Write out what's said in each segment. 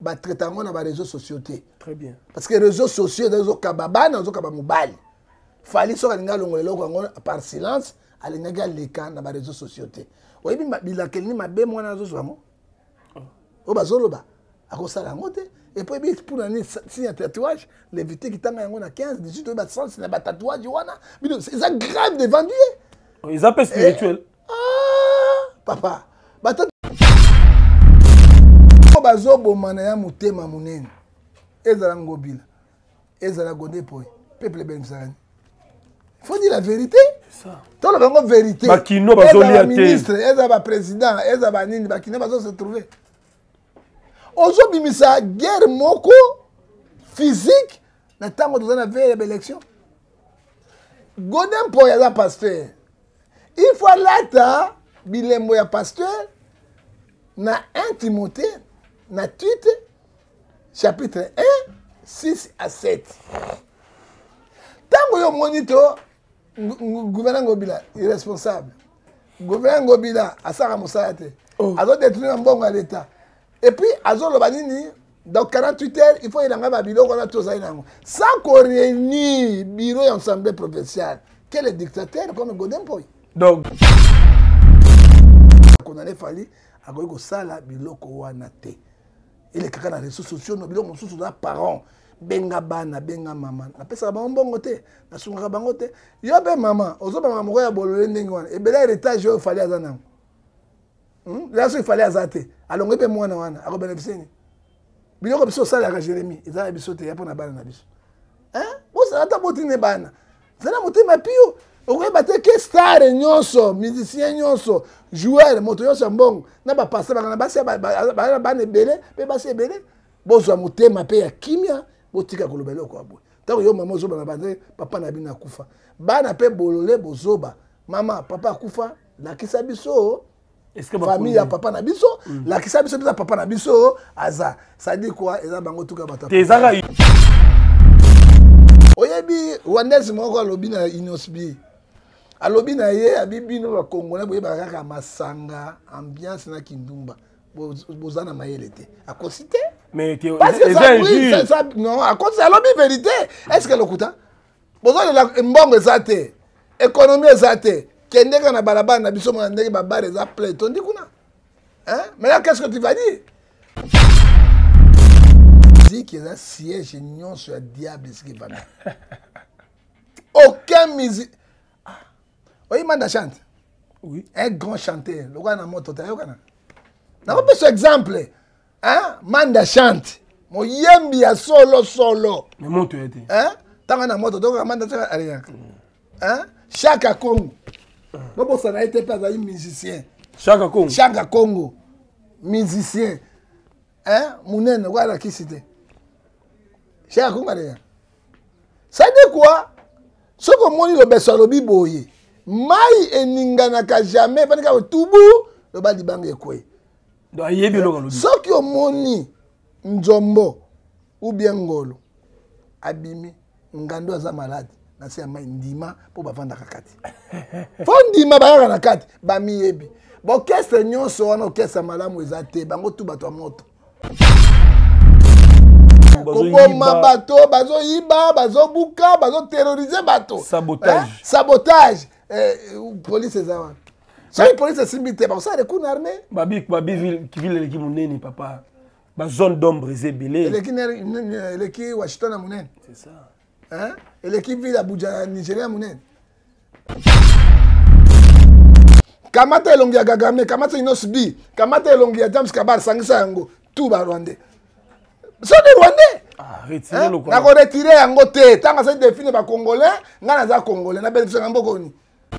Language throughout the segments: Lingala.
ba traiter ngo na ba réseaux sociaux. Très bien. Parce que les réseaux sociaux zo kababana zo kabamubali. Fali so kalinga longolelo ngo par silence alinga leka na ba réseaux sociaux. Oyebi bilakeli ni mabe mwana zo zwamo. O bazoloba akosala ngo te. Et puis pour un signe tatouage, l'éviter qui t'a yango na 15 18 ba sens na ba tatouage wana. C'est ça grave de vendu. Ils appellent spirituel. Papa, bata bazo bomana ya mutema munene. Ezala ngobila. Ezala godé poi. Peuple benfsani. Faut dire la vérité. C'est ça. Tant la vérité. Bakino bazo liate. Ministre, ezala président, ezala nini, bakino bazo se trouver. Ozo bimisa guerre moko physique na tango tozana veille l'élection. Godin poi ya pasteur. Il faut lata bilembo ya pasteur na 1 Timothée na Tite chapitre 1 6 à 7. Tango yo monito gouverneur Ngobila irresponsable. Gouverneur Ngobila asaka mosala te. Azo détruire mbongo à l'état. Et puis azo loba nini dans 48 heures il faut il nga ba biloko na toza inango. Sans qu'on réunisse bureau et assemblée provinciale. Quel est dictateur comme Godin Poy? Donc qu'on allait fallu akoki kosala biloko wana te. Il est kaka na réseaux sociaux no biloko mosusu na parents benga bana benga mama na pesa ba mbongo te na sunga bango te yo be mama ozoba mama moko ya bolole ndenge wana e bela héritage yo fali azana là so il fallait azate alongo pe mwana wana ako bénéficier ni biloko biso sala ka Jérémie ezala biso te ya pona bana na biso bo sala ta botine bana zana motema pio okoyeba te ke star nyonso musicien nyonso joueur moto nyonso mbongo na bapasa bana basi bana ebele mpe basi ebele bozwa motema mpe ya kimia botika koloba eloko ya boye ntango yo mama ozoba na bande papa na bino akufa bana mpe bolole bozoba mama papa akufa lakisa biso famille ya papa na biso lakisa biso biso papa na biso aza sadi kwa eza bango tuka bata tezaka oyebi Rwandais moko alobi na Inosbi alobi na ye abibino ba Congolais boyeba kaka masanga ambiance na kindumba bozana mayele te akosite mais parce que ça oui ça non à cause ça alobi vérité est-ce que lokuta bozana la mbongo ezate économie ezate kendeka na balabala na biso mona ndenge ba bar eza plein tondi kuna hein mais là qu'est-ce que tu vas dire dit qu'il y a un siège union sur le diable ce qui va aucun musique oui Manda chante oui un grand chanteur le gars na moto tayo kana na pas ce exemple hein Manda chante mo yembi ya solo mais moto était hein tanga na moto donc Manda chante rien hein Chaka Congo bobo ça n'a été pas un musicien Chaka Congo musicien hein munene wala kisite Chaka Congo rien ça dit quoi ce que moni le besalo biboye mai eninganaka jamais parce que tubu le ba libanga ekwe donc yebi lo ngalo ce que moni nzombo ou bien ngolo abimi ngando aza malade na se mai ndima po bavanda kakati fo ndima bayaka na kati bamiyebi bokese nyonso wana okesa malamu eza te bango tu bato ya moto koboma bato bazoyiba bazobuka bazoterrorize bato sabotage police eza wana soki police esimbi te bakosala recours na armée babi ville eleki monene papa bazone d'ombre eza ebele eleki Washington ya monene c'est ça hein eleki ville Abuja ya Nigeria ya monene kamata elongi ya Kagame kamata Inosbi kamata elongi ya James Kabaré sangisa yango tout ba Rwandais so de Rwandais na ko retirer yango te tanga se défini ba Congolais ngana za Congolais na bénéfice nga mboko ni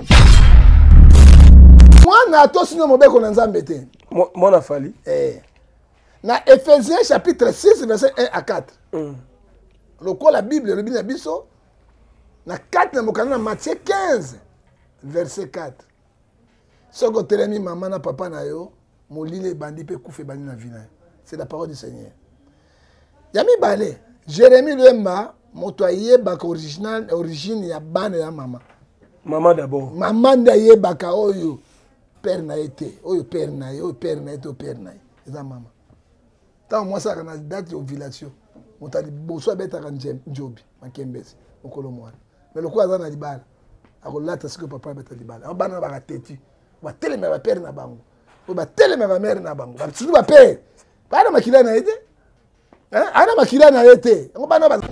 mwana to sino mobeko na Nzambe te mwana fali na Ephésiens chapitre 6 verset 1 à 4 lokola la Bible le bina biso na 4 na mokana na Matthieu 15 verset 4 soko telemi maman na papa na yo molile bandi pe kufe bandi na vie na yo c'est la parole du Seigneur yami balé Jérémie Lemba moto ayebaka origine ya bana ya mama d'abord maman nda yebaka oyo père na été oyo père na ye oyo père na été oyo père na ye eza mama tant moi ça na date d'ovulation motali boso abeta ka njobi makembesi okolo mwana mais le quoi na libala akolata siko papa abeta libala bana ba teti ba telema ba père na bango ba telema ba mère na bango ba tulu ba père bana makila na ete ana makila na ete bana ba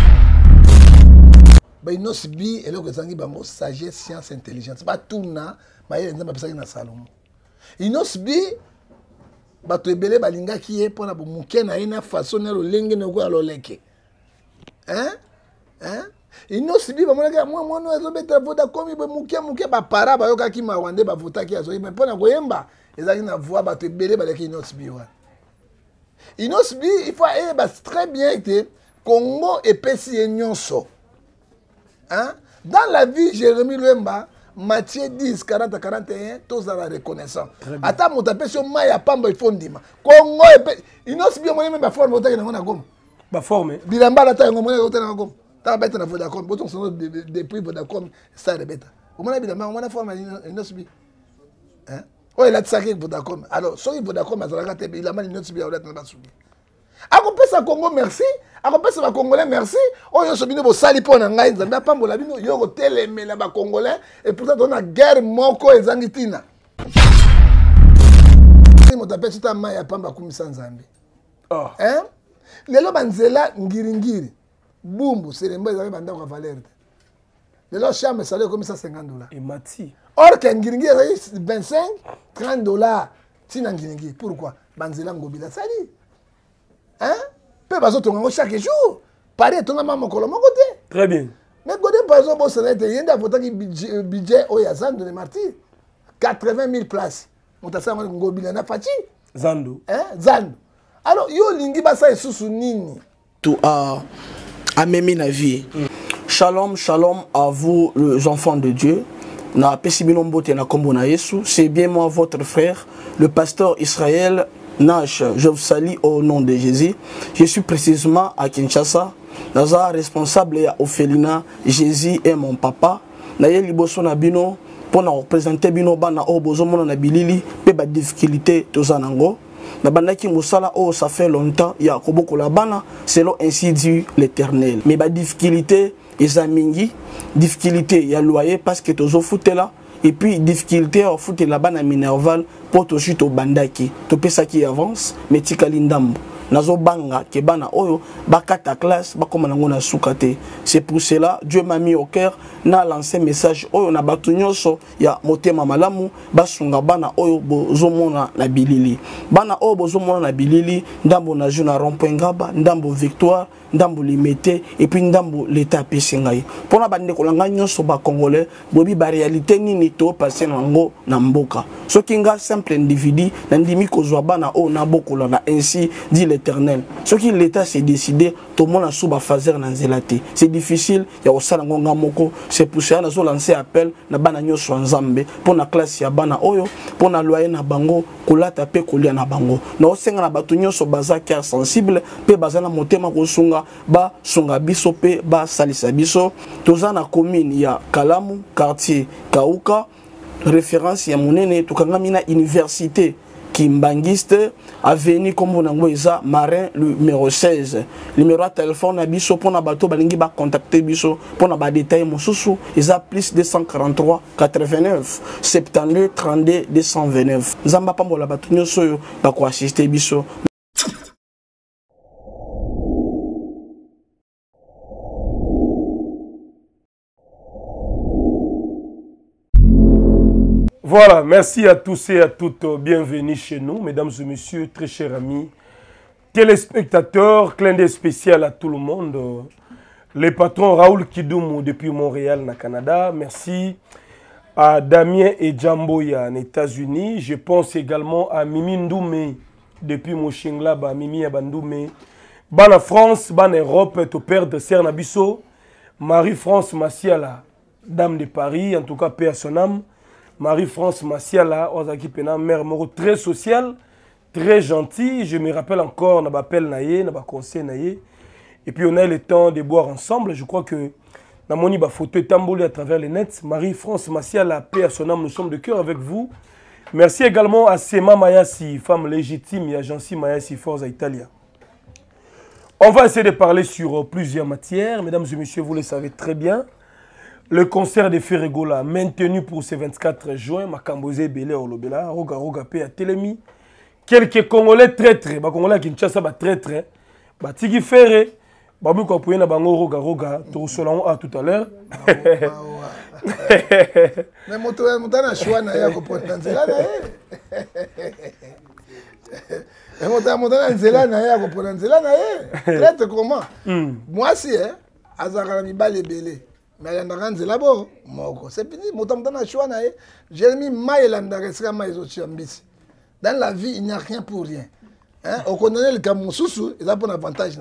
ba inosbi eloko ezangi bango sagesse science intelligence ba tuna mayele nzamba pesaki na Salomon inosbi bato ebele balingaki ye mpona bomuke na ye na façon na lolenge na ko aloleke inosbi bamonaki mwana ezobeta Vodacom bomuke bapara bayokaki mawa nde bavotaki azoyi me mpona koyemba ezalaki na voix bato ebele baleki inosbi wana inosbi il faut eyeba très bien que Congo epesi ye nyonso dans la vie Jérémie Lwemba Matthieu 10, 40 à 41, tous à la reconnaissance. Attends, mon tapé sur Maya Pamba, il faut dire. Congo, il n'a pas bien même la forme, il n'a pas la forme. Bilamba, la taille, il n'a pas gomme. T'as bête à Vodacom, bouton son depuis Vodacom, ça est bête. Au moins, il n'a pas forme, il n'a pas. Oh, il a tiré Vodacom. Alors, soit il Vodacom, il a mal une autre bière, il n'a pas subi. Akopesa Congo merci, akopesa ba Congolais merci. Oh yo sobino bo sali pona ngai nzambe pambola bino yo ko telemela ba Congolais et pourtant on a guerre moko ezangitina. Mo tapesi ta maya pamba kumisa nzambe. Oh. Lelo banzela ngiringiri. Bumbu seremba ezali banda ko valeur. Lelo chambre salaire comme ça $50. Et mati. Or que ngiringiri ezali 25, $30. Tina ngiringiri. Pourquoi? Banzela ngobila sali. Peu bazo tonga chaque jour. Pareil tonga mama kolo mon côté. Très bien. Mais côté par exemple bon ça était yenda vota ki budget o ya Zando de Marty 80 000 places. Mutasa ngobila na fachi. Zando. Zando. Alors yo lingi basa esusu nini? Tout à Mémi na vie. Shalom, shalom à vous les enfants de Dieu. Na pesibino mbote na kombo na Yesu, c'est bien moi votre frère, le pasteur Israël Nash. Je vous salue au nom de Jésus. Je suis précisément à Kinshasa. Naza responsable à Ophelina. Jésus est mon papa. Naye liboso na bino pour na représenter bino bana o bozomo na bilili pe ba difficulté tozanango. Na bandaki musala o ça fait longtemps ya koboko la bana selon ainsi dit l'Éternel. Mais ba difficulté ezamingi, difficulté ya loyer parce que tozo foutela. Et puis, difficulté à foutre là-bas dans Minerval pour tout suite au bandaki. Tout ça qui avance, mais tikalindambo. Nazo banga, kebana oyo, bakata classe, bakoma na sukate. C'est pour cela, Dieu m'a mis au cœur, na lancé message oyo na batunyoso, ya motema malamu, basunga bana oyo bozomona na bilili. Bana oyo bozomona na bilili, ndambo na juna rompengaba, ndambo victoire, ndambo limité, et puis ndambo l'état pesengai. Pour na bande kolanga nyoso ba congolais, bobi ba réalité nini to passer nango na mboka. Sokinga simple individu, nandimi kozwa bana o na bokola na ainsi dit l'Éternel. Ce qui l'état s'est décidé, tout le monde a souba fazer na zelate. C'est difficile, ya osala ngonga moko, c'est pour ça na zo lancer appel na bana nyoso nzambe pour na classe ya bana oyo, pour na loyer na bango, kolata pe kolia na bango. Na osenga na batu nyoso baza cœur sensible, pe baza na motema kosunga ba sunga biso pe ba salisa biso. Toza na commune ya Kalamu, quartier Kauka, référence ya monene tukangamina université Kimbangiste, avenue Kombonangoeza, Marin, numéro 16. Numéro de téléphone à biso pour na bateau balingi ba contacter biso pour na ba détail mosusu, isa plus 243 89 72 32 229. Zamba pambola bato nyoso ba ko assister biso. Voilà, merci à tous et à toutes. Bienvenue chez nous, mesdames et messieurs, très chers amis, téléspectateurs, clin d'œil spécial à tout le monde. Les patrons Raoul Kidoumou depuis Montréal, au Canada. Merci à Damien et Djamboya aux États-Unis. Je pense également à Mimi Ndoumé depuis Moshingla, Mimi Abandoumé. Bana France, Bana Europe, au père de Sernabiso. Marie-France Massiala, dame de Paris, en tout cas, paix à son âme. Marie-France Massiala, Ozaki Pena, mère Moro, très sociale, très gentille. Je me rappelle encore, on a appel naïe, on a conseil naïe. Et puis on a eu le temps de boire ensemble. Je crois que dans mon photo est tamboulé à travers les nets. Marie-France Massiala, paix à son âme, nous sommes de cœur avec vous. Merci également à Sema Mayasi, femme légitime, et à Jancy Mayasi, Forza Italia. On va essayer de parler sur plusieurs matières. Mesdames et messieurs, vous le savez très bien. Le concert de Ferregola, maintenu pour ce 24 juin, Makambozé Belé Olobela, Roga Roga P à Télémi. Quelques Congolais traîtres, Congolais qui Kinshasa traîtres, Tigi Ferré, Babu Kopouye na Bango Roga Roga, Toursolon a tout à l'heure. Mais Moutana Chouana ya kopota nzela na ye. Moutana nzela na ye kopota nzela na ye. Traite comment? Moi si azaka mibale belé. Mais yandaka nzela bo moko. C'est fini Moutana Chouana ye. Jérémy Maïlanda resera Maïzo Chambisi. Dans la vie, il n'y a rien pour rien. Hein? On connaît le Kamoussou, il a un avantage.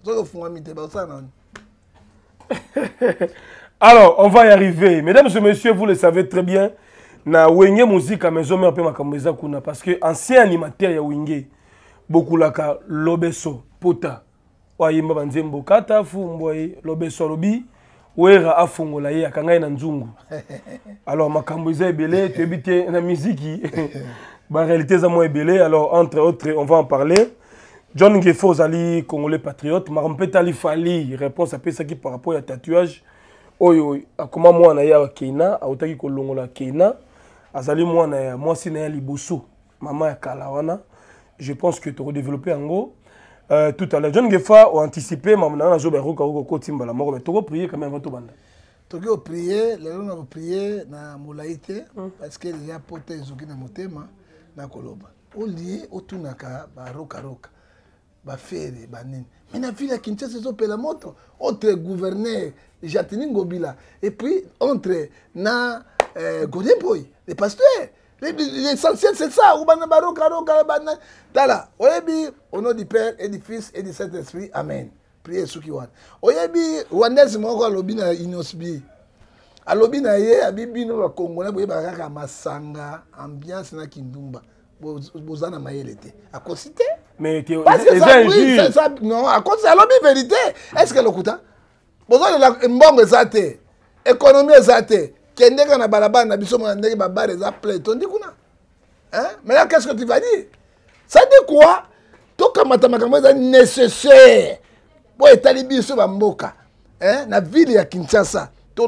Alors, on va y arriver. Mesdames et messieurs, vous le savez très bien, na Wenge musique à maison mais kuna parce que ancien animateur ya Wenge beaucoup laka Lobeso Pota. Wayimba banzembo kata fumboy Lobeso lobi wera afungola ye akanga na nzungu. Alors makambo eza ebele tu ebité na musique. En réalité, ça m'a ébélé. Alors, entre autres, on va en parler. John Ngefo Zali, Congolais patriote. Marampeta Ali Fali, réponse à Pesaki par rapport à tatouage. Oyo, comment moi, na ya Keina, a otaki kolongola Keina. Azali moi, na moi, si na ya Liboso, maman ya Kalawana. Je pense que tu as développé en gros. Tout à l'heure, John Ngefo a anticipé, maman na zo beruka ko timba la mort, mais tu as prié quand même avant tout banda. Tu as prié, les gens ont prié na moulaïté parce que les apôtres zoki na motema. Na koloba oli otunaka ba roka roka ba fere ba nini mais na ville ya Kinshasa zo pela moto entre gouverneur Jatini Ngobila et puis entre na Godin Boy les pasteurs l'essentiel c'est ça ou bana ba roka roka bana tala oyebi au nom du Père et du Fils et du Saint-Esprit amen priez ceux qui want oyebi Rwandais moko alobi na Inosbi alobi na ye abibino ba Congolais boye ba kaka masanga ambiance na kindumba bozana mayele te akosite mais tu ça non akosite alobi vérité est-ce que lokuta bozana la mbongo ezate économie ezate kendeka na balabala na biso na ndenge ba bar eza plein tondi kuna hein mais là qu'est-ce que tu vas dire ça dit quoi to kamata makambo eza nécessaire bo etali biso ba mboka hein na ville ya Kinshasa.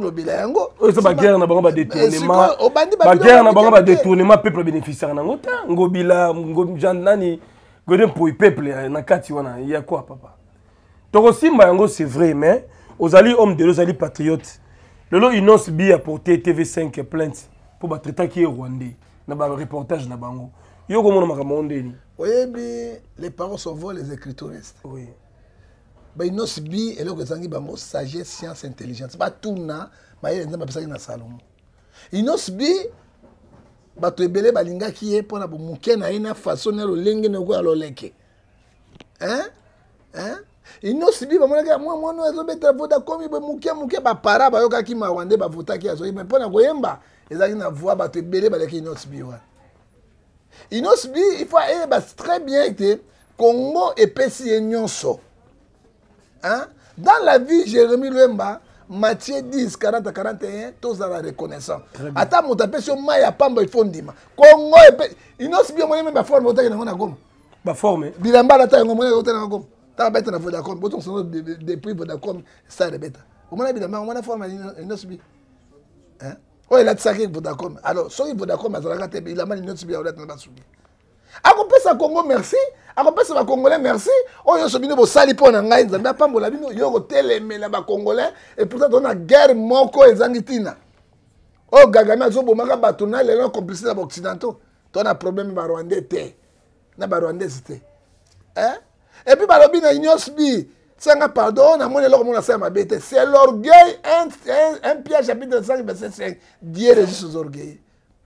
La guerre n'a pas détournement. La guerre n'a pas détournement. Peuple bénéficiaire n'a pas. Ngobila, Ngobjanani, Godin pour le peuple, il y a quoi, papa? Torosimba, c'est vrai, mais aux alliés hommes de los alliés patriotes, le lot innonce bien apporté TV5 plainte pour battre traiter qui est rwandais. Dans le reportage na bango. Yo comment on m'a demandé. Oui, les parents sont volés les écrituristes. Oui. Ben nos bi et le que bango sagesse science intelligence pas tout na mais il y na Salomon inos bi ba to ebele balinga ki e pona bo muke na ina façon na lo lenge na ko alo leke inos bi ba monaka moi no ezo beta voda komi bo muke ba para ba yoka ki mawande ba vota ki azo mais pona ko yemba ezaki na voix ba to ebele ba leke inos bi wa inos bi il faut très bien que Congo et pesi nyonso. Hein? Dans la vie, Jérémy Lemba, Matthieu 10, 40 à 41, tous à la reconnaissance. Attends, mon tapé sur Maya Pamba, il faut dire. Congo, il n'a pas bien même la forme, il n'a pas forme. Bilamba, la taille, il n'a pas forme. T'as bête à Vodacom, bouton son depuis Vodacom, ça est bête. Au moins, évidemment, on a forme, il n'a pas. Oh, il a tiré Vodacom. Alors, soit il Vodacom, il a raté, il a mal, il n'a pas subi. Akope sa Congo merci, akope sa Congolais merci. Oh yo sobino bo sali pona ngai nzambe apambola bino yo ko telemela ba Congolais et pourtant on a guerre moko ezangitina. Oh Gagame azobo maka batuna les gens complices na occidentaux. On a problème ba Rwandais te. Na ba Rwandais te. Hein? Et puis ba lobi na Inosbi, sanga pardon na moni lokho mona sa mabete. C'est l'orgueil un Pierre chapitre 5 verset 5. Dieu résiste aux orgueils.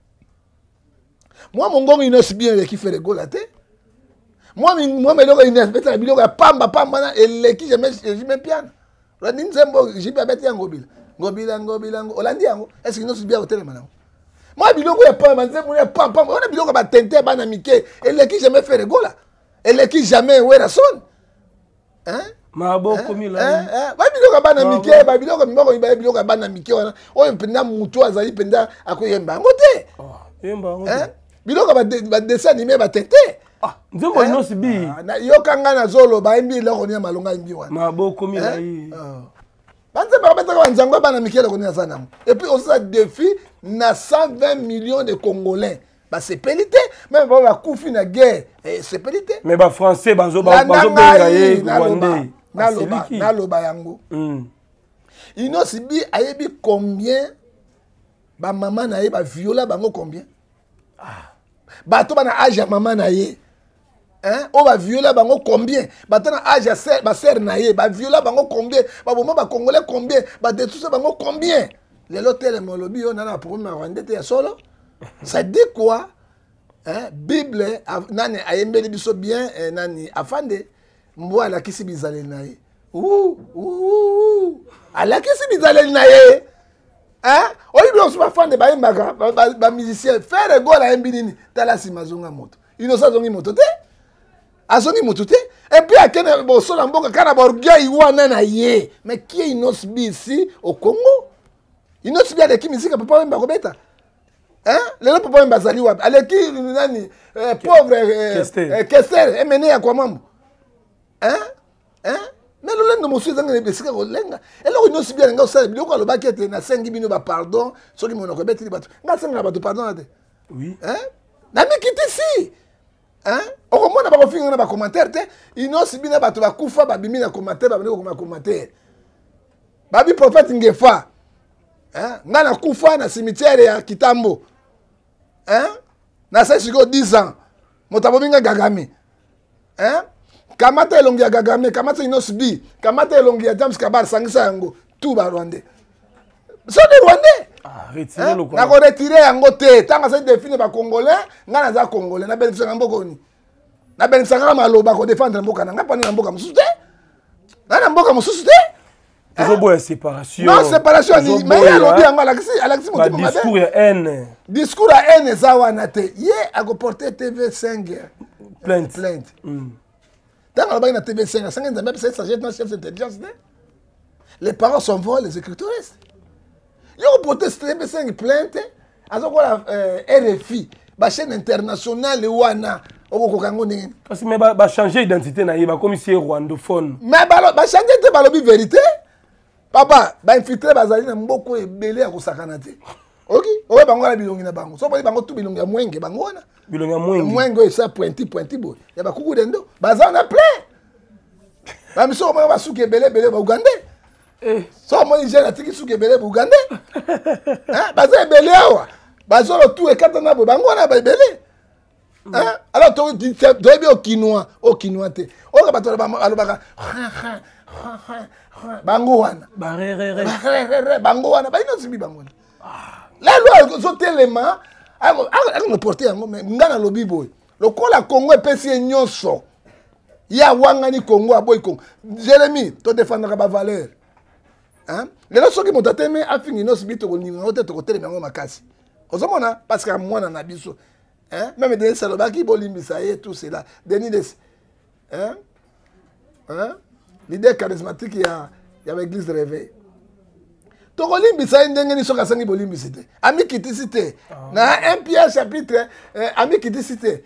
Moi, mon gars, il n'a pas bien qui fait les goals. Moi, il n'a pas bien pamba, et qui je me piano. J'ai pas bête Ngobila. Ngobila, Hollandien. Est-ce qu'il n'a pas bien au téléphone? Moi, il n'a pas bien pamba, on a bien pas tenté, banamiqué, et qui jamais fait les goals. Et qui jamais, où est la sonne? Hein? Mabo comme il a. Babiloko banamiqué, babiloko mboko babiloko banamiqué. Oh, penda mutu azali penda akoyemba ngote. Yemba ngote. biloko badessin animé batete nzembo inosi bi yokanga na zolo baimbi eloko nia malonga imbi wana maboko milai banzembe babetaka banzango bana mikele koni aza nango et puis osala défi na 120 millions de congolais basepeli te même bao bakufi na guerre sepeli te mais bafrançais bazobenga ye rwandais naloba yango inosi bi ayebi combien bamama na ye baviola bango combien bato bana age ya mama na ye oyo baviola bango combien bato na age ya basere na ye baviola bango combien baboma bacongolais combien badetruise bango combien lelo telema olobi oyo nana baproblème ya rwandais te ya solo ça dit quoi bible nani ayembeli biso bien nani afande mbo alakisi bizaleli na ye alakisi bizaleli na ye oyibi oso bafande bayembaka bamusicien faire egole ayembi nini tala nsima azonga moto inoso azongi moto te azongi moto te epuis akende bosola mboka kaka na baorgueil wana na ye mais qui est Inos Bi ici au Congo? Inos Bi aleki misika papa wemba kobeta lelo papa wemba azali wapi aleki nani pauvre Kester emene ya kwa mambo mais lolendo mosu ezanga esika kolenga eloko nyonso bi alinga osala biloko alobaki ete nasengi bino bapardon soki monoko ebeteli bato nga asengela bato pardon na te namikitisi okomona bakofinga na bacommentaire te inosi bino bato bakufa babimi na commentaire babandi kokoma commentaire babi prophète Ngefa nga nakufa na cimetière ya Kitambo nasali sikoyo 10 ans moto abomi nga Gagame kamata elongi ya Gagame kamata Inos Bi kamata elongi ya James Kabar sangisa yango tout ba Rwandais so de Rwandais nako retire yango te tanga sa défini ba Congolais nga naza Congolais na benisanga mboko ni na benisanga maloba ko défendre mboka na nga pana na mboka mususu te na mboka mususu te tozoboya séparation non séparation ni mais alobi yango alakisi motima mabe discours ya haine discours ya haine eza wana te ye akoporte TV5 plainte tant que la TV5, c'est un chef d'intelligence. Les parents sont volés, les écritures restent. Ils ont protesté TV5 plainte. Ils ont RFI, la chaîne internationale, Wana. Parce que va changer d'identité, comme si c'est rwandophone. Mais va changer de vérité. Papa, va infiltrer Bazali, beaucoup et belé à Kosakanate. Ok? Owe bango na bilongi na bango. So ba bango tu bilongi ya mwenge bango wana. Bilongi ya mwenge. Mwenge esa pointi boy. Ya ba kuku dendo. Baza na plein. Ba miso ba suki belé ba Ugandais. So mo Niger atiki suki belé ba Ugandais. Baza belé awa. Bazo lo tout e katana bo bango na ba belé. Alors to bi au Kinois te. O ka bato ba alobaka. Bango wana. Bango wana. Ba ino sibi bango. La loi zotelema ako porter yango mais ngana lobi boy lokola Congo epesi nyonso ya wangani Congo aboy Congo Jérémy to défendre ba valeur lelo soki moto ateme afingi nyonso bito ko ninga ote to kotelema yango makasi ozomona parce que mwana na biso même Denis Salobaki bolimbisa ye tout cela Denis l'idée charismatique ya l'église de réveil tokolimbisa ndenge ni soka sangi bolimbisi te ami kitisi te na 1 Pierre chapitre ami kitisi te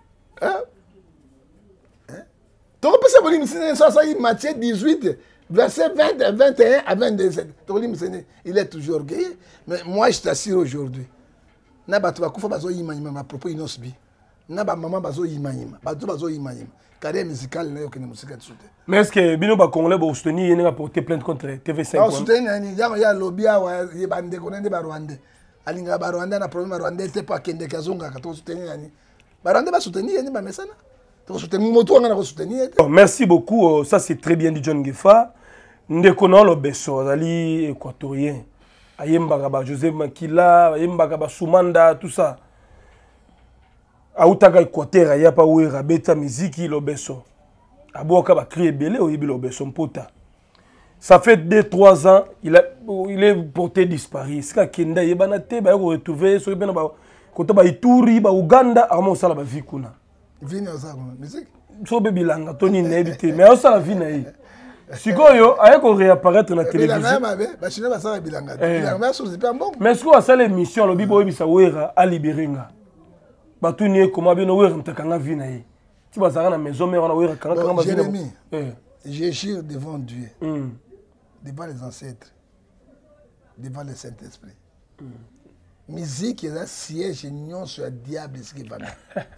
tokopesa bolimbisi ndenge so sa Matthieu 18 verset 20 21 à 22 tokolimbisa il est toujours orgueilleux mais moi je t'assure aujourd'hui na bato bakufa bazo yimanyima ma propos Inos Bi na ba maman bazo yimanyima bato bazo yimanyima carrière musicale na yo kene musika tsote. Mais est-ce que bino ba congolais ba soutenir yene ba porter plainte contre TV5? Non, soutenir ni ya lobby awa ye bande konende ba Rwanda. Alinga ba Rwanda na problème Rwanda te pa kende kazonga ka to soutenir ni. Ba Rwanda ba soutenir yene ba mesana. To soutenir moto ngana ko soutenir. Merci beaucoup, ça c'est très bien dit John Ngefa. Ndeko na lo beso ali équatorien. Ayemba ba Joseph Makila, ayemba ba Soumanda tout ça. Autaka Équateur ya pa wera beta miziki lobeso aboka ba crier belé oyibi lobeso mpota ça fait 2-3 ans il est porté disparu sika kenda yebana te ba retrouver so bena ba kota ba Ituri ba Uganda amo sala ba vikuna vina za musique so be bilanga toni nebité mais sala vina yi sikoyo ayeko réapparaître na télévision ba china ba sala bilanga bilanga so c'est pas bon mais siko sala émission lobi boyebisa wera a libérer nga batuni comment bien ouvrir mtakanga vie na ye ti bazaka na maison mère on ouvrir kanga kanga Jérémie, je jure devant Dieu, devant les ancêtres, devant le Saint-Esprit. Musique est un siège union sur le diable ce qui va là.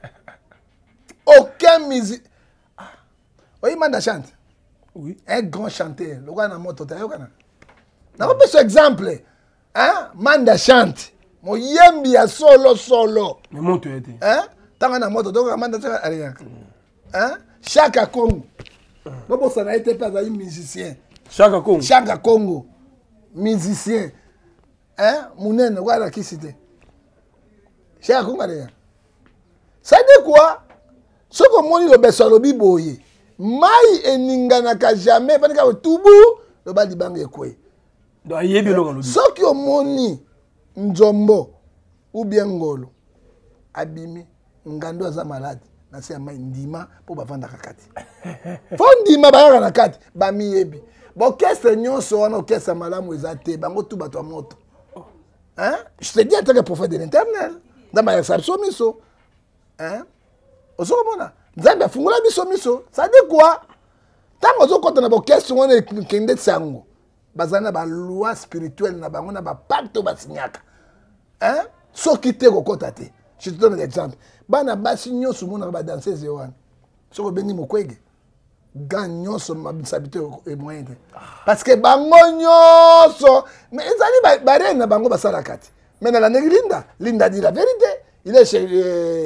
Aucun musique. Oui, Manda chante. Oui. Un grand chanteur. Le gars n'a moto ta yokana. Na ko peso exemple. Hein? Manda chante. Mo yembi ya solo. Mais moto était. Hein? Tanga na moto donc Manda chante rien. Hein? Chaka Congo. Bobo ça n'a été pas un musicien. Chaka Congo. Chaka Congo. Musicien. Hein? Mounene voilà qui c'était. Chaka Congo rien. Ça dit quoi? Ce que moni le beso lobi boye. Mai eninganaka jamais parce que tubu le ba libanga ekwe. Do ayebi lo lobi. Ce que moni nzombo ou bien ngolo abimi ngando za malade na se mai ndima po bavanda kakati. Fo ndima ba na kati ba miyebi. Bon qu'est-ce nyonso wana qu'est-ce malamu ezate bango tu bato moto. Hein? Je te dis en tant que prophète de l'Éternel dans ma exception miso. Hein? Osomona nzambe afungula miso ça dit quoi tango zokota na question wana kende sango bazana ba loi spirituelle na bango na ba pacte basinyaka hein soki te kokota te je te donne un exemple bana basi nyoso mona ba danseuse wana soko bengi mokwege gan nyoso mabisabite e moyen parce que bango nyoso mais ezali ba reine na bango basala kati mais na la Linda dit la vérité. Il est chez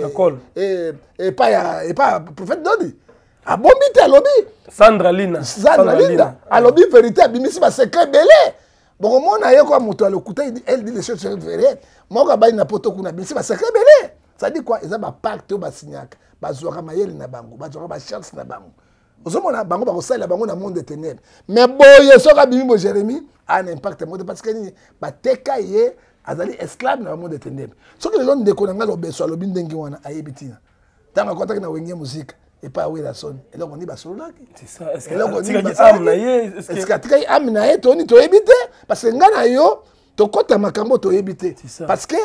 et pas prophète Dodi. A bombité à lobby. Sandra Lina. À lobby vérité bimisi ba secret belé. Bon mon aye quoi moto à l'écouter elle dit les choses vraies. Moi ka ba na poto kuna bimisi ba secret belé. Ça dit quoi? Ils ont ba pacte ba signac. Ba zoka mayeli na bango, ba zoka ba chance na bango. Ozomona bango ba ko sala bango na monde des ténèbres. Mais boye soka bimi bo Jérémie a un impact monde parce que ni ba teka ye azali esclave na monde des ténèbres. Ce que les gens déconnent le beso le bindengi wana ayebitina. Tanga kota na wenge musique et pas oui la sonne. Et donc on dit ba solo là. C'est ça. Est-ce que am na ye est-ce que tika am na ye toni to ebité parce que ngana yo to kota makambo to ebité. Parce que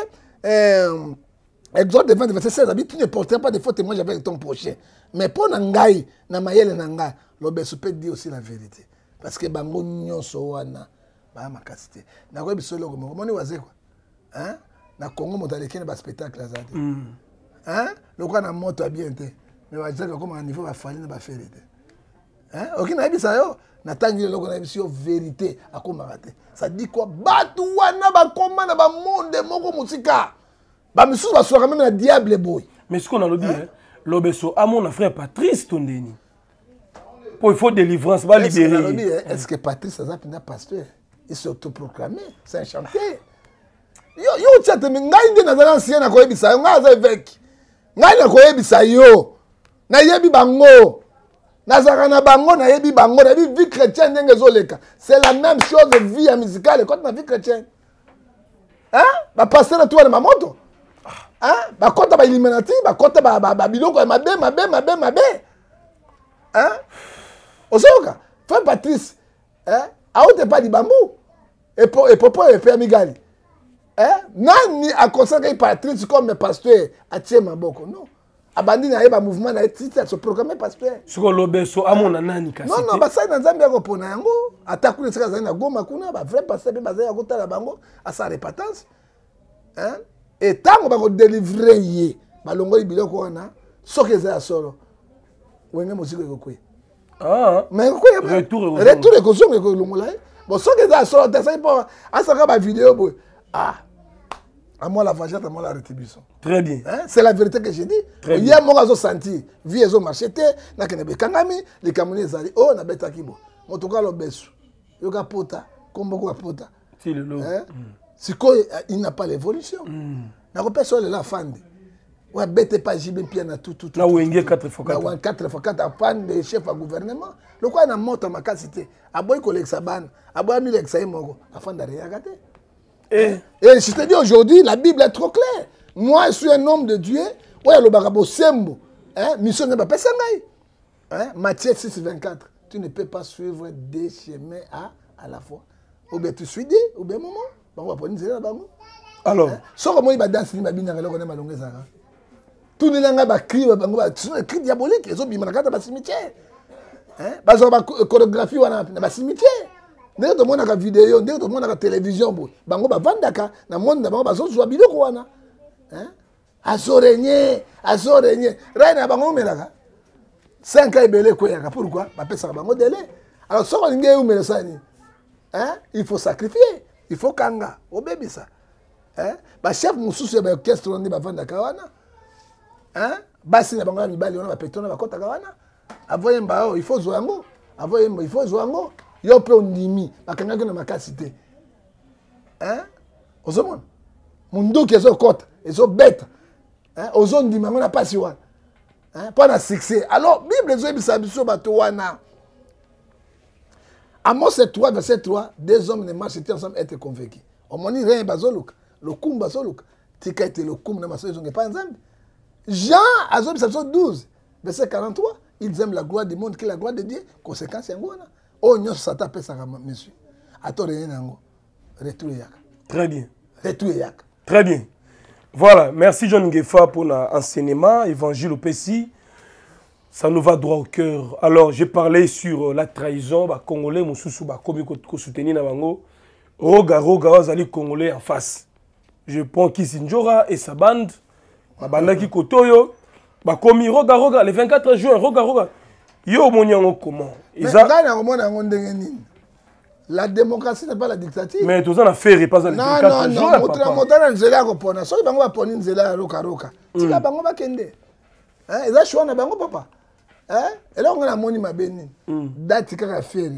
Exode 20 verset 16 habite tu ne porteras pas de faux témoignages avec ton prochain. Mais pour nangai na mayele nanga le beso peut dire aussi la vérité. Parce que bango nyonso wana ba makasité. Na ko biso loko mo moni waze quoi. Hein? Na Congo motalekene ba spectacle azade. Hein? Le quoi na moto bien te. Mais va dire comment niveau va falloir na ba faire te. Hein? OK na bisa yo na tangi loko na biso vérité akoma raté. Ça dit quoi? Batu wana ba koma na ba monde moko musika. Ba misu ba soka même na diable boy. Mais ce qu'on a dit hein, l'obeso à mon frère Patrice Tondeni. Pour il faut délivrance va libérer. Est-ce que Patrice a un pasteur? Il s'est autoproclamé, c'est un chanteur. Yo tchate ngai ndi nazala ancien na koyebisa yo ngai aza évêque ngai na koyebisa yo na yebi bango nazaka na bango na yebi bango na vie chrétienne ndenge ezoleka c'est la même chose vie musicale quand na vie chrétienne hein ba pasteur na toi na mamoto hein ba kota ba illuminati ba kota ba biloko ya mabe hein osoka frère Patrice hein aote pas di bambou et popo et père Migali. Hein? Nani a consacré Patrice comme pasteur à Tchema Boko? Non. Abandi na yeba mouvement na titre se programmer pasteur. Soko lobeso amona nani kasi. Non, ba ça na Zambia ko pona yango. Ataku seka za na Goma kuna ba vrai pasteur be bazaya ko tala bango à sa répétence. Hein? Et tango ba ko délivrer ye. Ba longo biloko wana soke za solo. Wenge musiko ko kwe. Ah. Mais ko retour ko zongo ko longola. Bon soke za solo ta sai po asaka ba vidéo boy. Ah, à moi la vengeance, à moi la rétribution. Très bien. Hein? C'est la vérité que je dis. Il y a mon réseau senti, vie et machete, na kenebe kangami, les Camerounais zali, oh na beta kibo. Mon toka lo besu, yoga pota, kombo ko pota. Si le lot. Hein? Si quoi il n'a pas l'évolution. Na ko personne la fande. Ouais bête pas jibe bien na tout. Na wenge 4x4. Na 4x4 à pan de chef à gouvernement. Le quoi na moto ma capacité. Aboy collègue saban, aboy mi lex ay moko, afin derrière gâté. Et je te dis aujourd'hui, la Bible est trop claire. Moi, je suis un homme de Dieu. Ouais, le barabo sembo. Hein, mission ne va pas s'engager. Hein, Matthieu 6, 24. Tu ne peux pas suivre deux chemins à la fois. Ou bien tu suis dit, ou bien maman. On va prendre une série là-bas. Alors, ce que moi, il va danser, il va bien dans le malongé ça. Tout le monde a cri, des cris diaboliques. Ils ont mis dans cimetière. Parce que chorégraphie dans le cimetière. Dès que tout le monde a une vidéo, dès que tout le monde a une télévision, bango ba vandaka na monde bango ba zo biloko wana. Azorenye. Raina bango melaka. 5 ans ebele koyaka pourquoi? Ba pesa bango délai. Alors so on ngé umela sani. Il faut sacrifier, il faut kanga, obebisa. Ba chef mususu ba orchestre on ba vandaka wana. Basi na bango mibali wana ba petona ba kota wana. Avoye mbao, il faut zoango. Avoye il faut zoango. Yo pe ondimi bakangaki na makasi te ozomona munduki ezokota ezobeta ozondima ngo na pasi wana mpo na succès. Alors bible ezoyebisa biso bato wana Amos 3 verset 3, 2 hommes ne marchent ensemble être convaincus. Omoni rien bazoluka lokumu bazoluka tika ete lokumu na maso ezonge pa nzambe. Jean azoyebisa biso 12 verset 43, ils aiment la gloire du monde que la gloire de Dieu. Conséquence yango wana oh non, Satan peut ça, monsieur. Attends, retour yaka. Très bien. Retour yaka. Très bien. Voilà, merci John Ngefa pour l'enseignement, évangile au Pessi. Ça nous va droit au cœur. Alors, j'ai parlé sur la trahison, bah Congolais, Moussoussou, bah comme il soutenir Nabango. Roga, Wazali Congolais en face. Je prends Kisinjora et sa bande, bah Bandaki Kotoyo, bah comme Roga, le 24 juin, Roga. Yo moniango comment? La démocratie n'est pas la dictature. Mais tout ça n'a fait pas non, montra nzela ko pona. So bango ba poni nzela roka. Tika bango ba kende. Eza choix na bango papa. Et là on a moni mabeni. Date kaka faire.